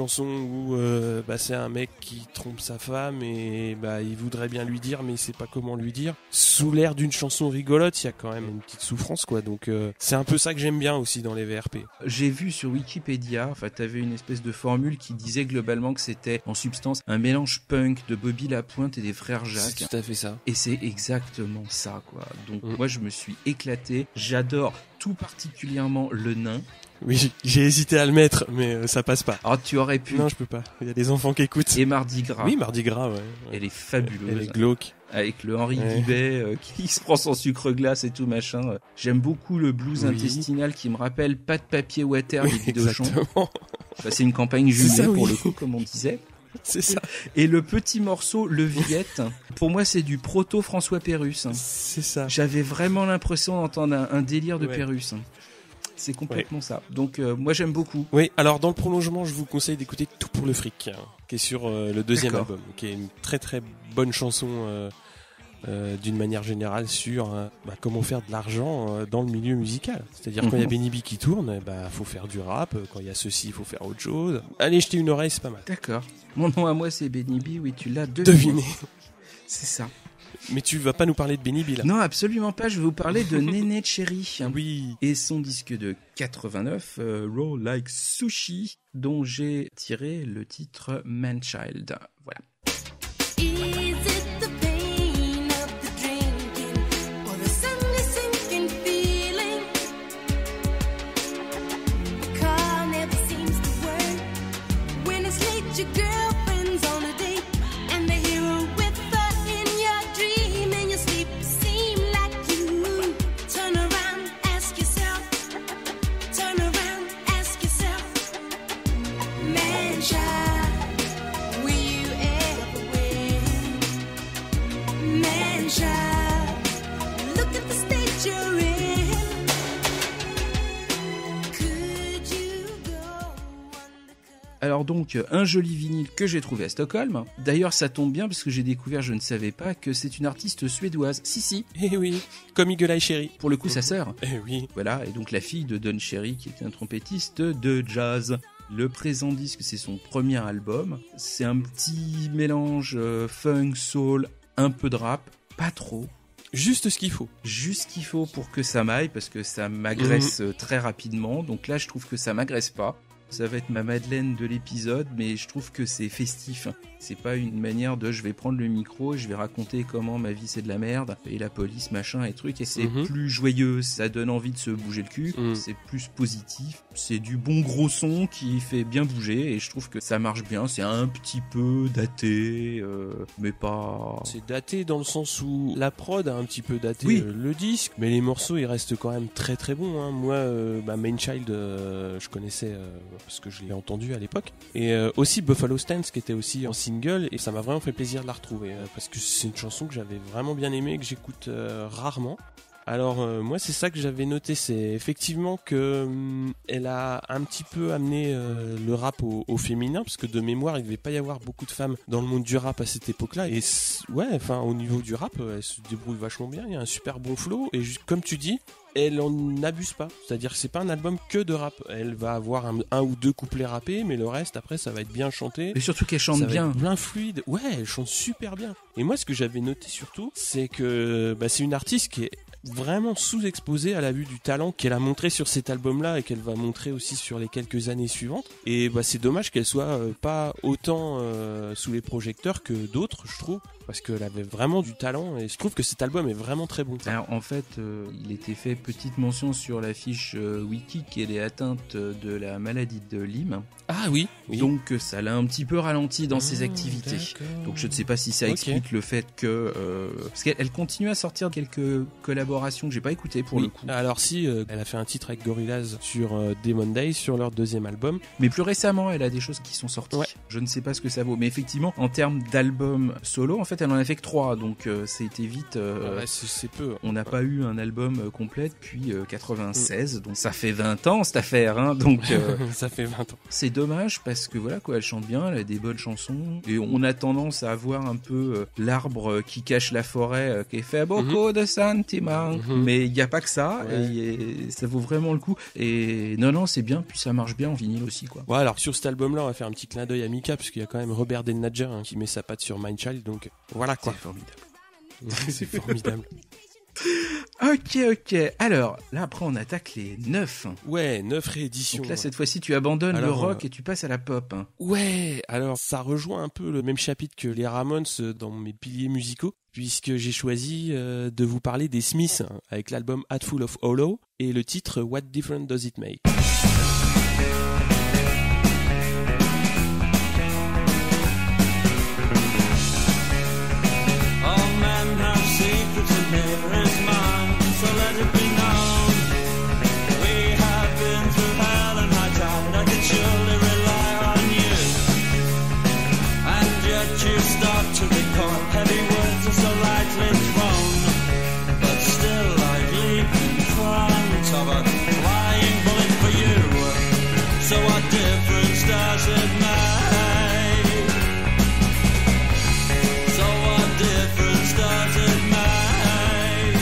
chanson où euh, bah, c'est un mec qui trompe sa femme et bah, il voudrait bien lui dire mais il sait pas comment lui dire. Sous l'air d'une chanson rigolote, il y a quand même une petite souffrance quoi. Donc euh, c'est un peu ça que j'aime bien aussi dans les V R P. J'ai vu sur Wikipédia, enfin t'avais une espèce de formule qui disait globalement que c'était en substance un mélange punk de Bobby Lapointe et des frères Jacques. C'est tout à fait ça. Et c'est exactement ça quoi. Donc Mm. moi je me suis éclaté, j'adore tout particulièrement le nain. Oui, j'ai hésité à le mettre, mais euh, ça passe pas. Alors tu aurais pu. Non, je peux pas. Il y a des enfants qui écoutent. Et Mardi Gras. Oui, Mardi Gras, ouais. ouais. Elle est fabuleuse. Elle est glauque. Avec le Henri Ouais. Guibet euh, qui se prend son sucre glace et tout machin. J'aime beaucoup le blues Oui. intestinal qui me rappelle Pas de papier water des Oui, Bidochon. exactement. Enfin, c'est une campagne C'est jumelée ça, pour oui. le coup, comme on disait. C'est ça. Et le petit morceau, Le Villette, pour moi c'est du proto François Pérusse. C'est ça. J'avais vraiment l'impression d'entendre un, un délire de Ouais. Pérusse. C'est complètement ça. Donc euh, moi j'aime beaucoup. Oui, alors dans le prolongement, je vous conseille d'écouter Tout pour le fric, hein, qui est sur euh, le deuxième D'accord. album, qui est une très très bonne chanson euh, euh, d'une manière générale sur euh, bah, comment faire de l'argent euh, dans le milieu musical. C'est-à-dire quand il y a Mhm. Benny B qui tourne, eh bah faut faire du rap. Quand il y a ceci, il faut faire autre chose. Allez jeter une oreille, c'est pas mal. D'accord. Mon nom à moi c'est Benny B, oui tu l'as deviné. Devinez. C'est ça. Mais tu vas pas nous parler de Benny B là. Non absolument pas, je vais vous parler de Néné Cherry. Oui. Et son disque de quatre-vingt-neuf, euh, Roll Like Sushi, dont j'ai tiré le titre Man-Child. Voilà. Is it the pain of the drinking or the suddenly sinking feeling? The car never seems to work. When it's late, your girlfriend's on a date, and the hero with her in your dream. In your sleep, seem like you. Turn around, ask yourself. Turn around, ask yourself. Man, child, will you ever win? Man, child, look at the state you're in. Could you go undercover? Alors donc, un joli vinyle que j'ai trouvé à Stockholm. D'ailleurs, ça tombe bien parce que j'ai découvert, je ne savais pas, que c'est une artiste suédoise. Si, si, Eh oui. Comme Eagle Eye Cherry. pour le coup, sa sœur. Eh oui. Voilà, et donc la fille de Don Cherry, qui était un trompettiste de jazz. Le présent disque, c'est son premier album. C'est un petit mélange euh, funk, soul, un peu de rap, pas trop. Juste ce qu'il faut. Juste ce qu'il faut pour que ça m'aille, parce que ça m'agresse euh, très rapidement. Donc là, je trouve que ça m'agresse pas. Ça va être ma Madeleine de l'épisode, mais je trouve que c'est festif. C'est pas une manière de je vais prendre le micro et je vais raconter comment ma vie c'est de la merde et la police machin et trucs, et c'est Mhm. plus joyeux, ça donne envie de se bouger le cul, Mhm. c'est plus positif, c'est du bon gros son qui fait bien bouger et je trouve que ça marche bien. C'est un petit peu daté, euh, mais pas... C'est daté dans le sens où la prod a un petit peu daté Oui. euh, le disque, mais les morceaux ils restent quand même très très bons. Hein. Moi, euh, bah, Man-Child, euh, je connaissais euh, parce que je l'ai entendu à l'époque, et euh, aussi Buffalo Stance qui était aussi en single, et ça m'a vraiment fait plaisir de la retrouver euh, parce que c'est une chanson que j'avais vraiment bien aimée et que j'écoute euh, rarement. Alors euh, moi c'est ça que j'avais noté, c'est effectivement que hum, elle a un petit peu amené euh, le rap au, au féminin, parce que de mémoire il devait pas y avoir beaucoup de femmes dans le monde du rap à cette époque-là, et c- ouais, enfin au niveau du rap euh, elle se débrouille vachement bien, il y a un super bon flow, et ju- comme tu dis, elle en abuse pas, c'est-à-dire que c'est pas un album que de rap, elle va avoir un, un ou deux couplets rappés, mais le reste après ça va être bien chanté. Mais surtout qu'elle chante Ça va bien. être bien fluide. Ouais, elle chante super bien. Et moi, ce que j'avais noté surtout, c'est que bah, c'est une artiste qui est vraiment sous-exposée à la vue du talent qu'elle a montré sur cet album-là et qu'elle va montrer aussi sur les quelques années suivantes. Et bah, c'est dommage qu'elle soit euh, pas autant euh, sous les projecteurs que d'autres, je trouve, parce qu'elle avait vraiment du talent et je trouve que cet album est vraiment très bon. Alors en fait, euh, il était fait petite mention sur la fiche euh, wiki qu'elle est atteinte de la maladie de Lyme. Ah oui, oui. Donc euh, ça l'a un petit peu ralenti dans ses Ah, activités. d'accord. Donc je ne sais pas si ça Ok. explique le fait que... euh, parce qu'elle elle continue à sortir quelques collaborations que j'ai pas écoutées pour Oui. le coup. Alors si, euh, elle a fait un titre avec Gorillaz sur euh, Demon Days, sur leur deuxième album. Mais plus récemment, elle a des choses qui sont sorties. Ouais. Je ne sais pas ce que ça vaut. Mais effectivement, en termes d'albums solo, en fait, elle en a fait que trois. Donc euh, c'était vite... euh, Ouais, c'est, c'est peu. On n'a pas eu un album euh, complet depuis euh, quatre-vingt-seize, donc ça fait vingt ans cette affaire, hein, donc euh, Ça fait vingt ans. c'est dommage parce que voilà quoi, elle chante bien, elle a des bonnes chansons et on a tendance à avoir un peu euh, l'arbre qui cache la forêt, euh, qui fait beaucoup de sentiments hein, Mhm. mais il n'y a pas que ça, Ouais. et, et ça vaut vraiment le coup. Et non, non, c'est bien, puis ça marche bien en vinyle aussi, quoi. Ouais, alors sur cet album-là, on va faire un petit clin d'œil à Mika, puisqu'il y a quand même Robert Del Nadja hein, qui met sa patte sur Mindchild, donc voilà quoi. C'est formidable. C'est formidable. Ok, ok. Alors, là, après, on attaque les neuf. Ouais, neuf rééditions. Donc là, cette fois-ci, tu abandonnes Alors, le rock euh, et tu passes à la pop. hein. Ouais, alors ça rejoint un peu le même chapitre que les Ramones dans mes piliers musicaux, puisque j'ai choisi euh, de vous parler des Smiths hein, avec l'album Hatful of Hollow et le titre What Difference Does It Make. All men have secrets and here is mine, so let it be known. We have been through hell and high tide, I can surely rely on you. And yet you start to recall heavy words are so lightly thrown. But still I leap in front of a flying bullet for you. So what difference does it make? So what difference does it make?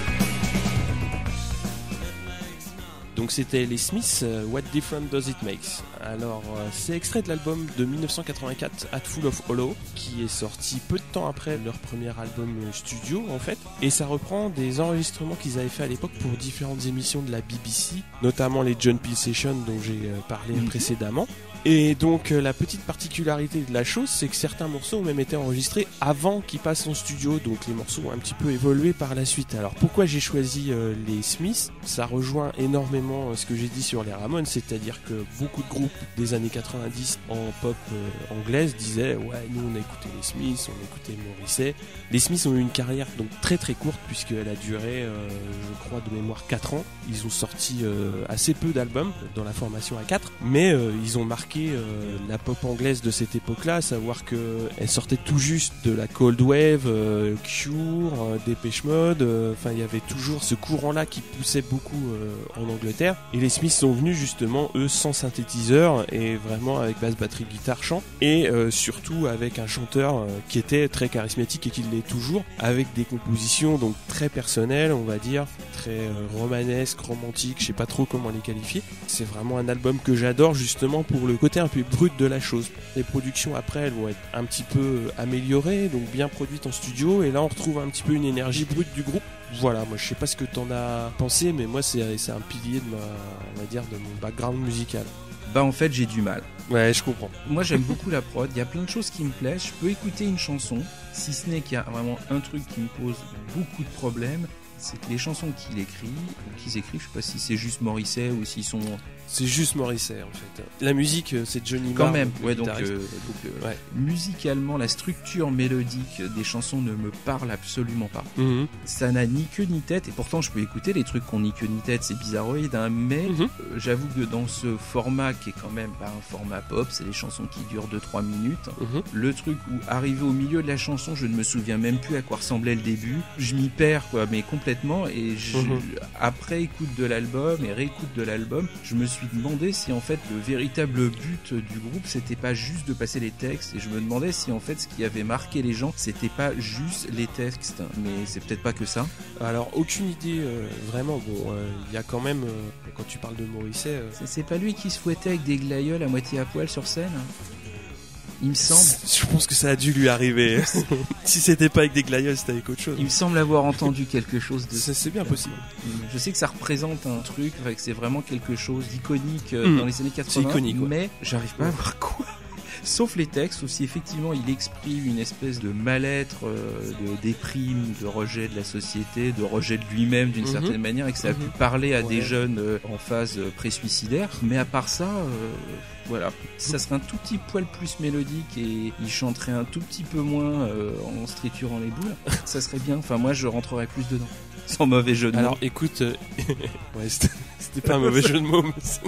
It makes none. Donc c'était les Smiths, euh, What Difference Does It Make. Alors euh, c'est extrait de l'album de dix-neuf cent quatre-vingt-quatre, Hatful of Hollow, qui est sorti peu de temps après leur premier album euh, studio en fait, et ça reprend des enregistrements qu'ils avaient fait à l'époque pour différentes émissions de la B B C, notamment les John Peel Sessions dont j'ai euh, parlé Mhm. précédemment. Et donc euh, la petite particularité de la chose, c'est que certains morceaux ont même été enregistrés avant qu'ils passent en studio, donc les morceaux ont un petit peu évolué par la suite. Alors pourquoi j'ai choisi euh, les Smiths? Ça rejoint énormément euh, ce que j'ai dit sur les Ramones, c'est-à-dire que beaucoup de groupes des années quatre-vingt-dix en pop euh, anglaise disaient ouais, nous on a écouté les Smiths, on a écouté Morrissey. Les Smiths ont eu une carrière donc très très courte puisqu'elle a duré euh, je crois de mémoire quatre ans. Ils ont sorti euh, assez peu d'albums dans la formation à quatre, mais euh, ils ont marqué euh, la pop anglaise de cette époque-là, à savoir que elle sortait tout juste de la Cold Wave, euh, Cure, euh, Depeche Mode, euh, enfin il y avait toujours ce courant-là qui poussait beaucoup euh, en Angleterre, et les Smiths sont venus justement eux sans synthétiseur et vraiment avec basse, batterie, guitare, chant, et euh, surtout avec un chanteur euh, qui était très charismatique et qui l'est toujours, avec des compositions donc très personnelles, on va dire, très euh, romanesques, romantiques, je sais pas trop comment les qualifier. C'est vraiment un album que j'adore justement pour le côté un peu brut de la chose. Les productions après elles vont être un petit peu améliorées, donc bien produites en studio, et là on retrouve un petit peu une énergie brute du groupe. Voilà, moi je sais pas ce que t'en as pensé, mais moi c'est c'est un pilier de ma, on va dire, de mon background musical. Bah, en fait, j'ai du mal. Ouais, je comprends. Moi, j'aime beaucoup la prod. Il y a plein de choses qui me plaisent. Je peux écouter une chanson, si ce n'est qu'il y a vraiment un truc qui me pose beaucoup de problèmes, c'est que les chansons qu'il écrit, ou qu'ils écrivent, je sais pas si c'est juste Morrissey ou s'ils sont C'est juste Morrissey en fait. La musique, euh, c'est Johnny quand Marr, même. le Ouais, donc, guitariste. euh, donc, euh, Ouais. musicalement, la structure mélodique des chansons ne me parle absolument pas. Mhm. Ça n'a ni queue ni tête, et pourtant je peux écouter les trucs qui ont ni queue ni tête, c'est bizarroïde, hein, mais Mhm. euh, j'avoue que dans ce format qui est quand même pas un format pop, c'est des chansons qui durent deux trois minutes, Mhm. le truc où arrivé au milieu de la chanson, je ne me souviens même plus à quoi ressemblait le début, je m'y perds quoi, mais complètement, et je, Mhm. après écoute de l'album et réécoute de l'album, je me suis demandé si en fait le véritable but du groupe c'était pas juste de passer les textes, et je me demandais si en fait ce qui avait marqué les gens c'était pas juste les textes, mais c'est peut-être pas que ça. Alors aucune idée euh, vraiment. Bon, il y a quand même euh, quand tu parles de Morrissey, euh, C'est- C'est pas lui qui se fouettait avec des glaïeuls à moitié à poil sur scène? Il me semble. je pense que ça a dû lui arriver. Si c'était pas avec des glaïeuls, c'était avec autre chose. Il me semble avoir entendu quelque chose de C'est c'est bien possible. Je sais que ça représente un truc, enfin, que c'est vraiment quelque chose d'iconique euh, Mm. dans les années quatre-vingts, iconique, ouais. mais j'arrive pas à voir quoi. Sauf les textes, aussi effectivement il exprime une espèce de mal-être, euh, de déprime, de rejet de la société, de rejet de lui-même d'une Mhm. certaine manière, et que ça a Mhm. pu parler à Ouais. des jeunes euh, en phase euh, pré-suicidaire. Mais à part ça, euh, voilà, ça serait un tout petit poil plus mélodique et il chanterait un tout petit peu moins euh, en se triturant les boules. Ça serait bien, enfin moi je rentrerais plus dedans. Sans mauvais jeu de mots. Alors écoute, euh, ouais, c'était c'était pas un mauvais jeu de mots. Mais, c'est-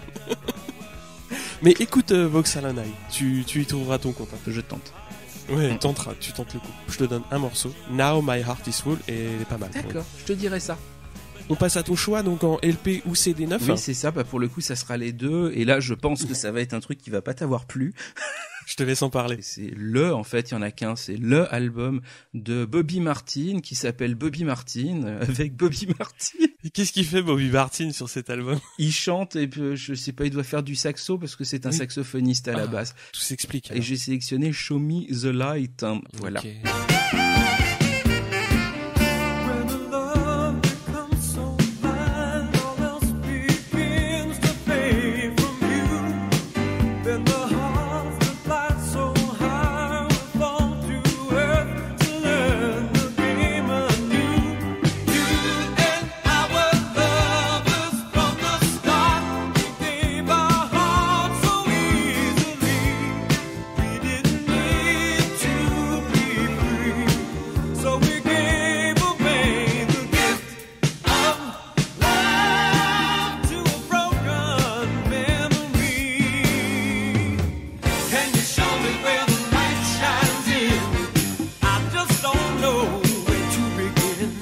mais écoute euh, Vox Alanaï, tu, tu y trouveras ton compte. hein. Je tente. Ouais, tenteras, tu tentes le coup. Je te donne un morceau. Now My Heart Is Full, et elle est pas mal. D'accord, je te dirai ça. On passe à ton choix, donc en L P ou C D neuf. Oui, c'est ça. Bah, pour le coup, ça sera les deux. Et là, je pense que ça va être un truc qui va pas t'avoir plu. Je te laisse en parler. Et c'est le, en fait, il y en a qu'un, c'est le album de Bobby Martin qui s'appelle Bobby Martin euh, avec Bobby Martin. Et qu'est-ce qu'il fait Bobby Martin sur cet album? Il chante et puis, je sais pas, il doit faire du saxo parce que c'est un Oui. saxophoniste à la Ah, base. Tout s'explique. Et alors. j'ai sélectionné Show Me the Light. hein, Voilà. Ok. When the love becomes so blind, all else begins to fade from you. Then the heart that flies so high will fall to earth to learn the game anew. You and I were lovers from the start. We gave our hearts so easily. We didn't need to be free. So we gave away the gift of love to a broken memory. Can you show me where the light shines in? I just don't know where to begin.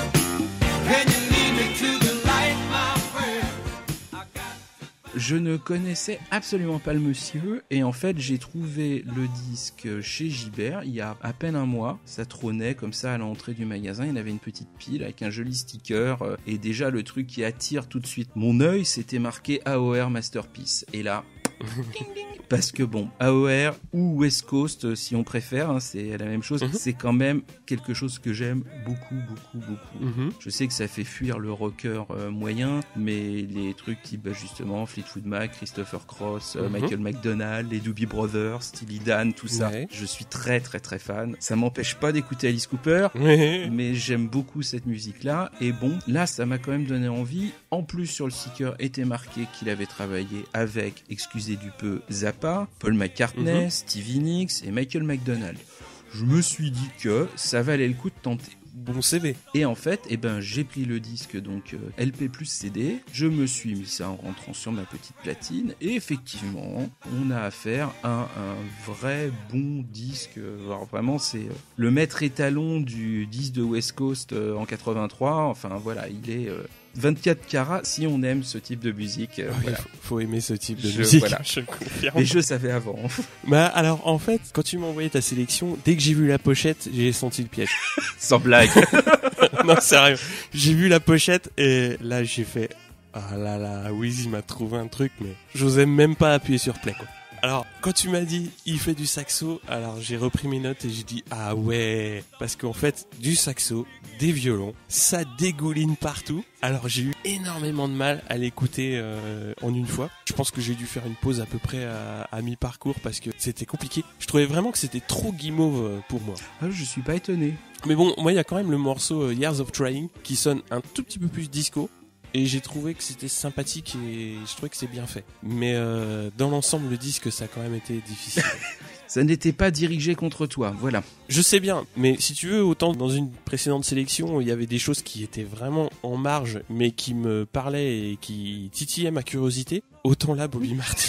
Can you lead me to the light, my friend? I got Je ne connaissais absolument pas le monsieur et en fait j'ai trouvé le disque chez Gibert il y a à peine un mois. Ça trônait comme ça à l'entrée du magasin, il y en avait une petite pile avec un joli sticker euh, et déjà le truc qui attire tout de suite mon œil c'était marqué A O R Masterpiece et là ding, ding. Parce que bon, A O R ou West Coast euh, si on préfère, hein, c'est la même chose, Mhm. c'est quand même quelque chose que j'aime beaucoup beaucoup beaucoup. Mhm. Je sais que ça fait fuir le rocker euh, moyen, mais les trucs type bah, justement Fleetwood Mac, Christopher Cross, euh, Mhm. Michael McDonald, les Doobie Brothers, Steely Dan, tout ça, Ouais. je suis très très très fan. Ça m'empêche pas d'écouter Alice Cooper, Ouais. mais j'aime beaucoup cette musique-là. Et bon, là, ça m'a quand même donné envie. En plus, sur le sticker était marqué qu'il avait travaillé avec, excusez du peu, Zappa, Paul McCartney, Mhm. Stevie Nicks et Michael McDonald. Je me suis dit que ça valait le coup de tenter. Bon C V. Et en fait, eh ben, j'ai pris le disque donc euh, L P plus C D, je me suis mis ça en rentrant sur ma petite platine, et effectivement, on a affaire à un vrai bon disque. Alors vraiment, c'est euh, le maître étalon du disque de West Coast euh, en quatre-vingt-trois. Enfin voilà, il est euh, vingt-quatre carats si on aime ce type de musique. euh, Ouais, voilà. faut, faut aimer ce type de Je- musique, voilà. je le confirme. Et je savais avant. Bah alors en fait, quand tu m'as envoyé ta sélection, dès que j'ai vu la pochette, j'ai senti le piège. Sans blague. Non, sérieux. J'ai vu la pochette et là j'ai fait ah là là, Wiz il m'a trouvé un truc mais j'osais même pas appuyer sur play quoi. Alors, quand tu m'as dit il fait du saxo, alors j'ai repris mes notes et j'ai dit ah ouais, parce qu'en fait, du saxo, des violons, ça dégouline partout. Alors j'ai eu énormément de mal à l'écouter euh, en une fois. Je pense que j'ai dû faire une pause à peu près à, à mi-parcours parce que c'était compliqué. Je trouvais vraiment que c'était trop guimauve euh, pour moi. Ah, je suis pas étonné. Mais bon, moi il y a quand même le morceau euh, Years of Trying qui sonne un tout petit peu plus disco. Et j'ai trouvé que c'était sympathique et je trouvais que c'est bien fait. Mais euh, dans l'ensemble, le disque, ça a quand même été difficile. Ça n'était pas dirigé contre toi, voilà. Je sais bien, mais si tu veux, autant dans une précédente sélection, il y avait des choses qui étaient vraiment en marge, mais qui me parlaient et qui titillaient ma curiosité, autant là, Bobby Martin,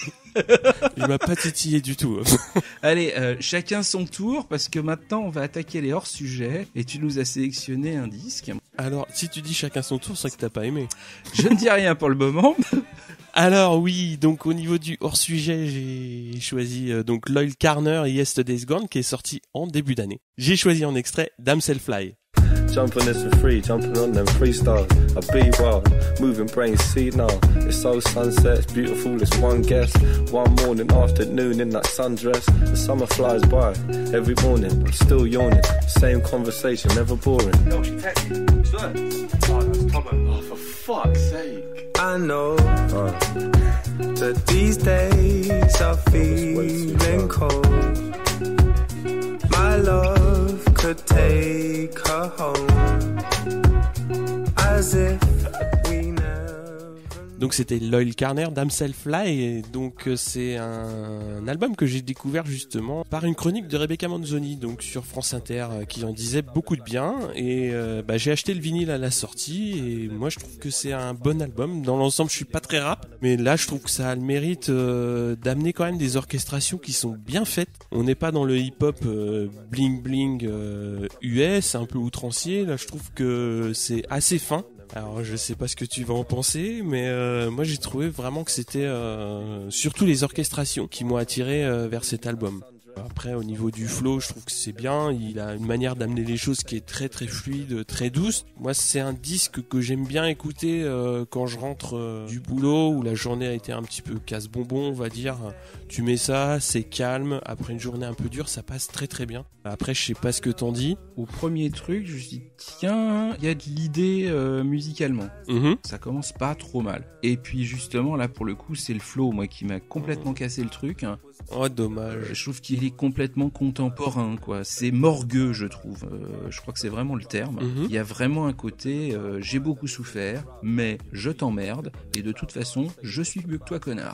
il m'a pas titillé du tout. Allez, euh, chacun son tour, parce que maintenant on va attaquer les hors-sujets, et tu nous as sélectionné un disque. Alors, si tu dis chacun son tour, c'est que t'as pas aimé. Je ne dis rien pour le moment. Alors oui, donc au niveau du hors-sujet, j'ai choisi euh, donc Loyal Carner et Yesterday's Gone qui est sorti en début d'année. J'ai choisi en extrait Damsel Fly. Jump on this for free, jumping on them freestyle. I be wild, moving brains, see now. It's so sunset, it's beautiful, it's one guess. One morning, afternoon in that sundress. The summer flies by, every morning, I'm still yawning. Same conversation, never boring. No, she texted me. Swear. Oh, that's Tomo. Oh, for fuck's sake. I know that these days are feeling cold. My love could take her home as if we never. Donc c'était Loyal Carner, Damsel Fly, et donc euh, c'est un, un album que j'ai découvert justement par une chronique de Rebecca Manzoni, donc sur France Inter, euh, qui en disait beaucoup de bien, et euh, bah, j'ai acheté le vinyle à la sortie, et moi je trouve que c'est un bon album. Dans l'ensemble je suis pas très rap, mais là je trouve que ça a le mérite euh, d'amener quand même des orchestrations qui sont bien faites. On n'est pas dans le hip-hop euh, bling bling euh, U S, un peu outrancier, là je trouve que c'est assez fin. Alors je sais pas ce que tu vas en penser, mais euh, moi j'ai trouvé vraiment que c'était euh, surtout les orchestrations qui m'ont attiré euh, vers cet album. Après, au niveau du flow, je trouve que c'est bien. Il a une manière d'amener les choses qui est très très fluide, très douce. Moi, c'est un disque que j'aime bien écouter euh, quand je rentre euh, du boulot, où la journée a été un petit peu casse-bonbon, on va dire. Tu mets ça, c'est calme. Après une journée un peu dure, ça passe très très bien. Après, je sais pas ce que t'en dis. Au premier truc, je me suis dit, tiens, il y a de l'idée euh, musicalement. Mm-hmm. Ça commence pas trop mal. Et puis justement, là, pour le coup, c'est le flow, moi, qui m'a complètement cassé le truc. Oh, dommage. Euh, je trouve qu'il est complètement contemporain, quoi. C'est morgueux, je trouve. Euh, je crois que c'est vraiment le terme. Mm-hmm. Il y a vraiment un côté, euh, j'ai beaucoup souffert, mais je t'emmerde, et de toute façon, je suis mieux que toi, connard.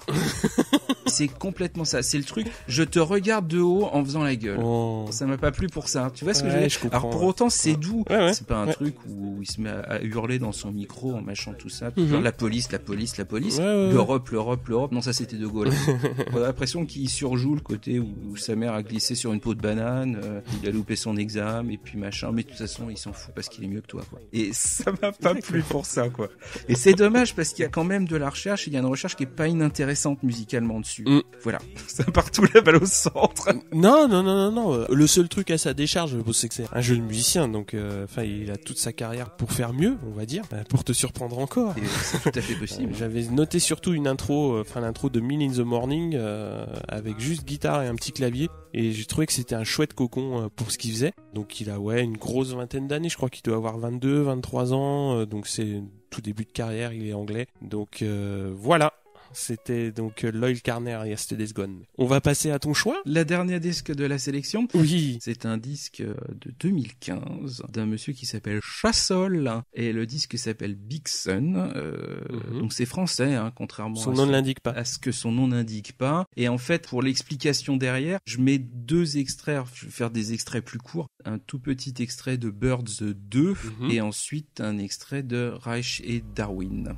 C'est complètement ça. C'est le truc, je te regarde de haut en faisant la gueule. Oh. Ça m'a pas plu pour ça. Tu vois ce que Ouais, je veux dire je comprends, Alors pour ouais. autant, c'est doux. Ouais, ouais. C'est pas un Ouais. truc où il se met à, à hurler dans son micro en mâchant tout ça. Mhm. Genre la police, la police, la police. Ouais, ouais, L'Europe, l'Europe, l'Europe. Non, ça c'était De Gaulle. On a l'impression qu'il surjoue le côté où, où sa mère a glissé sur une peau de banane, euh, il a loupé son examen et puis machin. Mais de toute façon, il s'en fout parce qu'il est mieux que toi, quoi. Et ça m'a pas plu pour ça, quoi. Et c'est dommage parce qu'il y a quand même de la recherche et il y a une recherche qui est pas inintéressante musicalement dessus. Mm. Voilà. Ça part tout la balle au centre. Non, non, non, non, non. Euh, Le seul truc à sa décharge, bon, c'est que c'est un jeune musicien, donc enfin, euh, il a toute sa carrière pour faire mieux, on va dire, euh, pour te surprendre encore. Et c'est tout à fait possible. Euh, J'avais noté surtout une intro, enfin euh, l'intro de Mean in the Morning, euh, avec juste guitare et un petit clavier, et j'ai trouvé que c'était un chouette cocon euh, pour ce qu'il faisait. Donc il a ouais une grosse vingtaine d'années, je crois qu'il doit avoir vingt-deux, vingt-trois ans, euh, donc c'est tout début de carrière, il est anglais. Donc euh, voilà. C'était donc euh, Loyle Carner, Yesterday's Gone. On va passer à ton choix. La dernière disque de la sélection, Oui. c'est un disque de deux mille quinze d'un monsieur qui s'appelle Chassol et le disque s'appelle Big Sun. Euh, Mhm. Donc c'est français, hein, contrairement Son à, nom ce, ne l'indique pas. à ce que son nom n'indique pas. Et en fait, pour l'explication derrière, je mets deux extraits. Je vais faire des extraits plus courts. Un tout petit extrait de Birds deux Mhm. et ensuite un extrait de Reich et Darwin.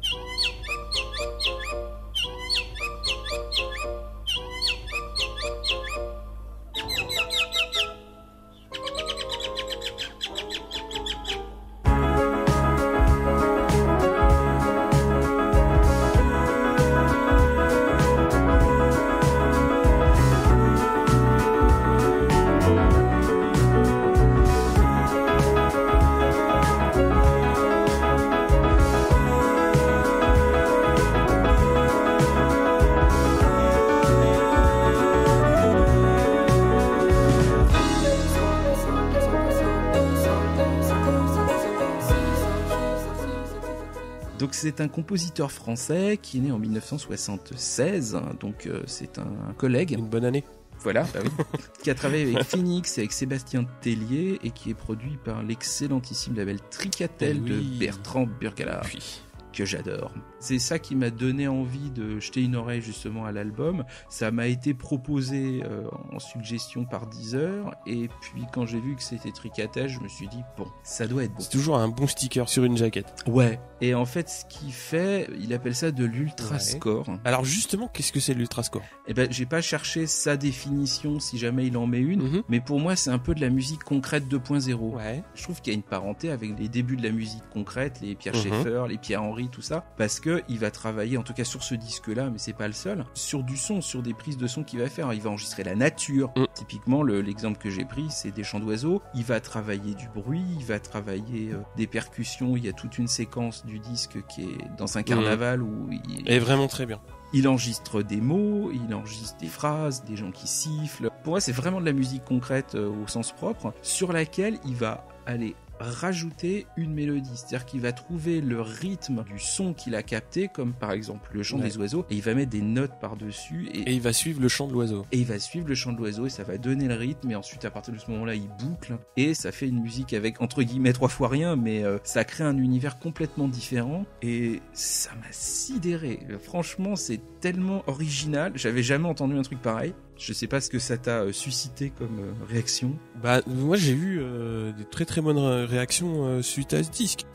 Donc c'est un compositeur français qui est né en mille neuf cent soixante-seize, donc euh, c'est un, un collègue, Une bonne année. voilà, bah oui, qui a travaillé avec Phoenix et avec Sébastien Tellier et qui est produit par l'excellentissime label Tricatel Eh oui. de Bertrand Burgala, Puis. que j'adore. C'est ça qui m'a donné envie de jeter une oreille justement à l'album. Ça m'a été proposé euh, en suggestion par Deezer et puis quand j'ai vu que c'était Tricatel, je me suis dit bon, ça doit être bon. C'est toujours un bon sticker sur une jaquette. Ouais. Et en fait, ce qu'il fait, il appelle ça de l'ultra Ouais. score. Alors justement, qu'est-ce que c'est l'ultra score? Eh ben, j'ai pas cherché sa définition si jamais il en met une, Mhm. mais pour moi, c'est un peu de la musique concrète deux point zéro. Ouais. Je trouve qu'il y a une parenté avec les débuts de la musique concrète, les Pierre Mhm. Schaeffer, les Pierre Henry, tout ça, parce que il va travailler, en tout cas sur ce disque-là, mais c'est pas le seul, sur du son, sur des prises de son qu'il va faire. Il va enregistrer la nature. Mm. Typiquement, le- l'exemple que j'ai pris, c'est des chants d'oiseaux. Il va travailler du bruit, il va travailler euh, des percussions. Il y a toute une séquence du disque qui est dans un carnaval où il, Et vraiment très bien. il enregistre des mots, il enregistre des phrases, des gens qui sifflent. Pour moi, c'est vraiment de la musique concrète euh, au sens propre, sur laquelle il va aller rajouter une mélodie. C'est-à-dire qu'il va trouver le rythme du son qu'il a capté, comme par exemple le chant Ouais. des oiseaux, et il va mettre des notes par-dessus, et, Et il va suivre le chant de l'oiseau. et il va suivre le chant de l'oiseau, et ça va donner le rythme, et ensuite, à partir de ce moment-là, il boucle, et ça fait une musique avec, entre guillemets, trois fois rien, mais euh, ça crée un univers complètement différent, et ça m'a sidéré. Franchement, c'est tellement original, j'avais jamais entendu un truc pareil. Je sais pas ce que ça t'a euh, suscité comme euh, réaction. Bah moi j'ai eu euh, des très très bonnes ré- réactions euh, suite à ce disque. Ça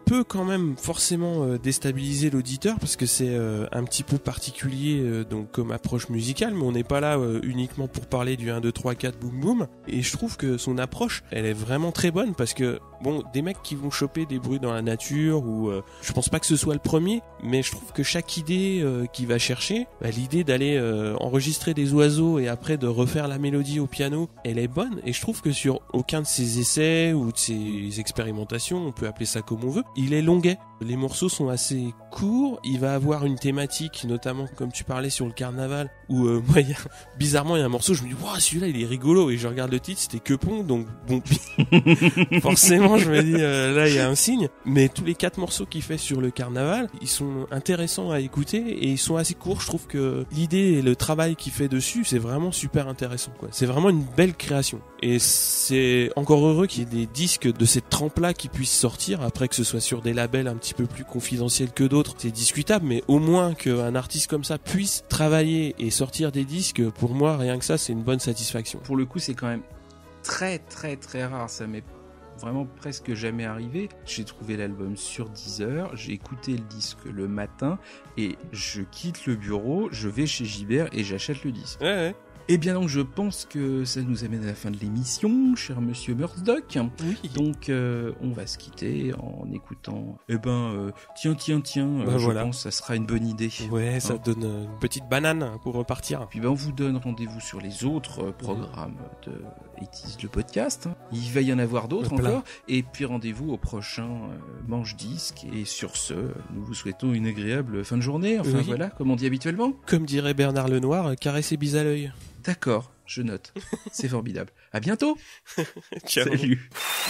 peut quand même forcément euh, déstabiliser l'auditeur parce que c'est euh, un petit peu particulier euh, donc comme approche musicale, mais on n'est pas là euh, uniquement pour parler du un, deux, trois, quatre, boum boum. Et je trouve que son approche, elle est vraiment très bonne parce que bon, des mecs qui vont choper des bruits dans la nature ou euh, je pense pas que ce soit le premier, mais je trouve que chaque idée euh, qu'il va chercher, bah, l'idée d'aller euh, enregistrer des oiseaux et après de refaire la mélodie au piano, elle est bonne. Et je trouve que sur aucun de ses essais ou de ses expérimentations, on peut appeler ça comme on veut, il est longuet. Les morceaux sont assez courts, il va avoir une thématique, notamment comme tu parlais sur le carnaval, où euh, moi, y a, bizarrement il y a un morceau, je me dis waouh, celui-là il est rigolo, et je regarde le titre, c'était Quepon, donc bon, forcément je me dis euh, là il y a un signe. Mais tous les quatre morceaux qu'il fait sur le carnaval, ils sont intéressants à écouter et ils sont assez courts. Je trouve que l'idée et le travail qu'il fait dessus, c'est vraiment super intéressant, quoi. C'est vraiment une belle création. Et c'est encore heureux qu'il y ait des disques de cette trempe-là qui puissent sortir, après que ce soit sur des labels un petit peu plus confidentiels que d'autres, c'est discutable, mais au moins qu'un artiste comme ça puisse travailler et sortir des disques, pour moi, rien que ça, c'est une bonne satisfaction. Pour le coup, c'est quand même très très très rare, ça m'est vraiment presque jamais arrivé. J'ai trouvé l'album sur Deezer, j'ai écouté le disque le matin et je quitte le bureau, je vais chez Gibert et j'achète le disque. Ouais, ouais. Eh bien donc je pense que ça nous amène à la fin de l'émission, cher monsieur Murdoch. Oui. Donc euh, on va se quitter en écoutant. Eh ben euh, tiens tiens tiens, euh, Bah, je voilà. pense que ça sera une bonne idée. Ouais, ça Hein. donne une petite banane pour repartir. Puis ben on vous donne rendez-vous sur les autres euh, programmes de eighties le podcast. hein. Il va y en avoir d'autres Plein. encore. Et puis rendez-vous au prochain euh, Manche Disque. Et sur ce, nous vous souhaitons une agréable fin de journée. Enfin Oui. voilà, comme on dit habituellement. Comme dirait Bernard Lenoir, caresser bise à l'œil. D'accord, je note. C'est formidable. À bientôt. Ciao. Salut.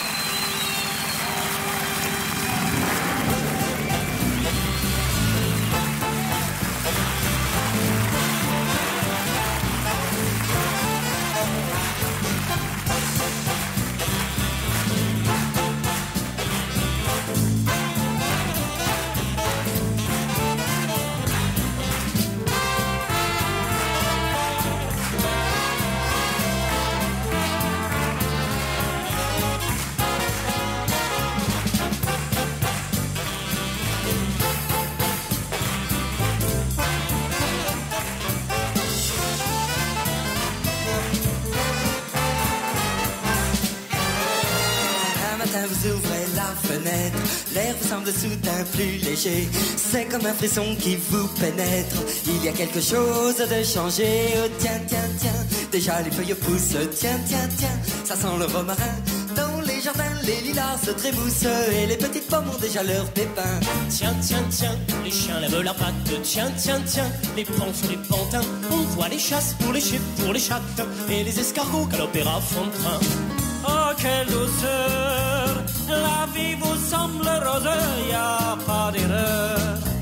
Un matin vous ouvrez la fenêtre, l'air vous semble soudain plus léger. C'est comme un frisson qui vous pénètre. Il y a quelque chose de changé. Oh tiens, tiens, tiens, déjà les feuilles poussent. Tiens, tiens, tiens, ça sent le romarin. Dans les jardins, les lilas se trémoussent et les petites pommes ont déjà leurs pépins. Tiens, tiens, tiens, les chiens lèvent leurs pattes. Tiens, tiens, tiens, les pans sur les pantins. On voit les chasses pour les chiens, pour les chattes. Et les escargots galoper à fond de train. Oh, quelle douceur, la vie vous semble rose, y a pas d'erreur.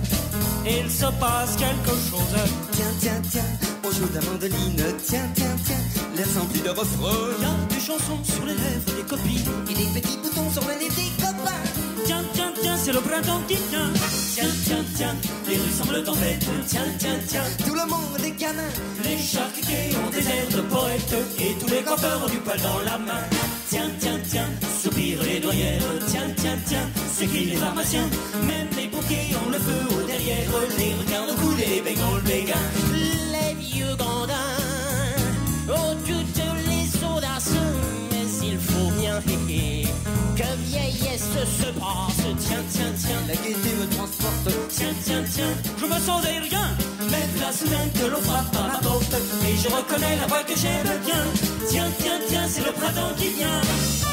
Il se passe quelque chose. Tiens, tiens, tiens, on joue de la mandoline. Tiens, tiens, tiens, l'air rempli de refrains. Y a des chansons sur les lèvres des copines. Et des petits boutons sur le nez des copains. Tiens, tiens, tiens, c'est le printemps qui vient. Tiens, tiens, tiens, les rues semblent en fête. Tiens, tiens, tiens, Tout le monde est canin. les charcutiers ont des airs de poètes. Et tous les coiffeurs ont du poil dans la main. Tiens, tiens, tiens, soupirent les douanières. Tiens, tiens, tiens, c'est qui les pharmaciens. Même les bouquets ont le feu au derrière. Les requins au coude et les bégons le béguin. Les vieux grandins ont toutes les audaces. Mais il faut bien hé, hé, que vieillesse se passe. Tiens, tiens, tiens, La gaieté me transporte. tiens, tiens, tiens, je me sens des rien. Mais là soudain que l'on frappe à ma porte. Et je reconnais la voix que j'aime bien. Tiens, tiens, tiens, c'est le printemps qui vient.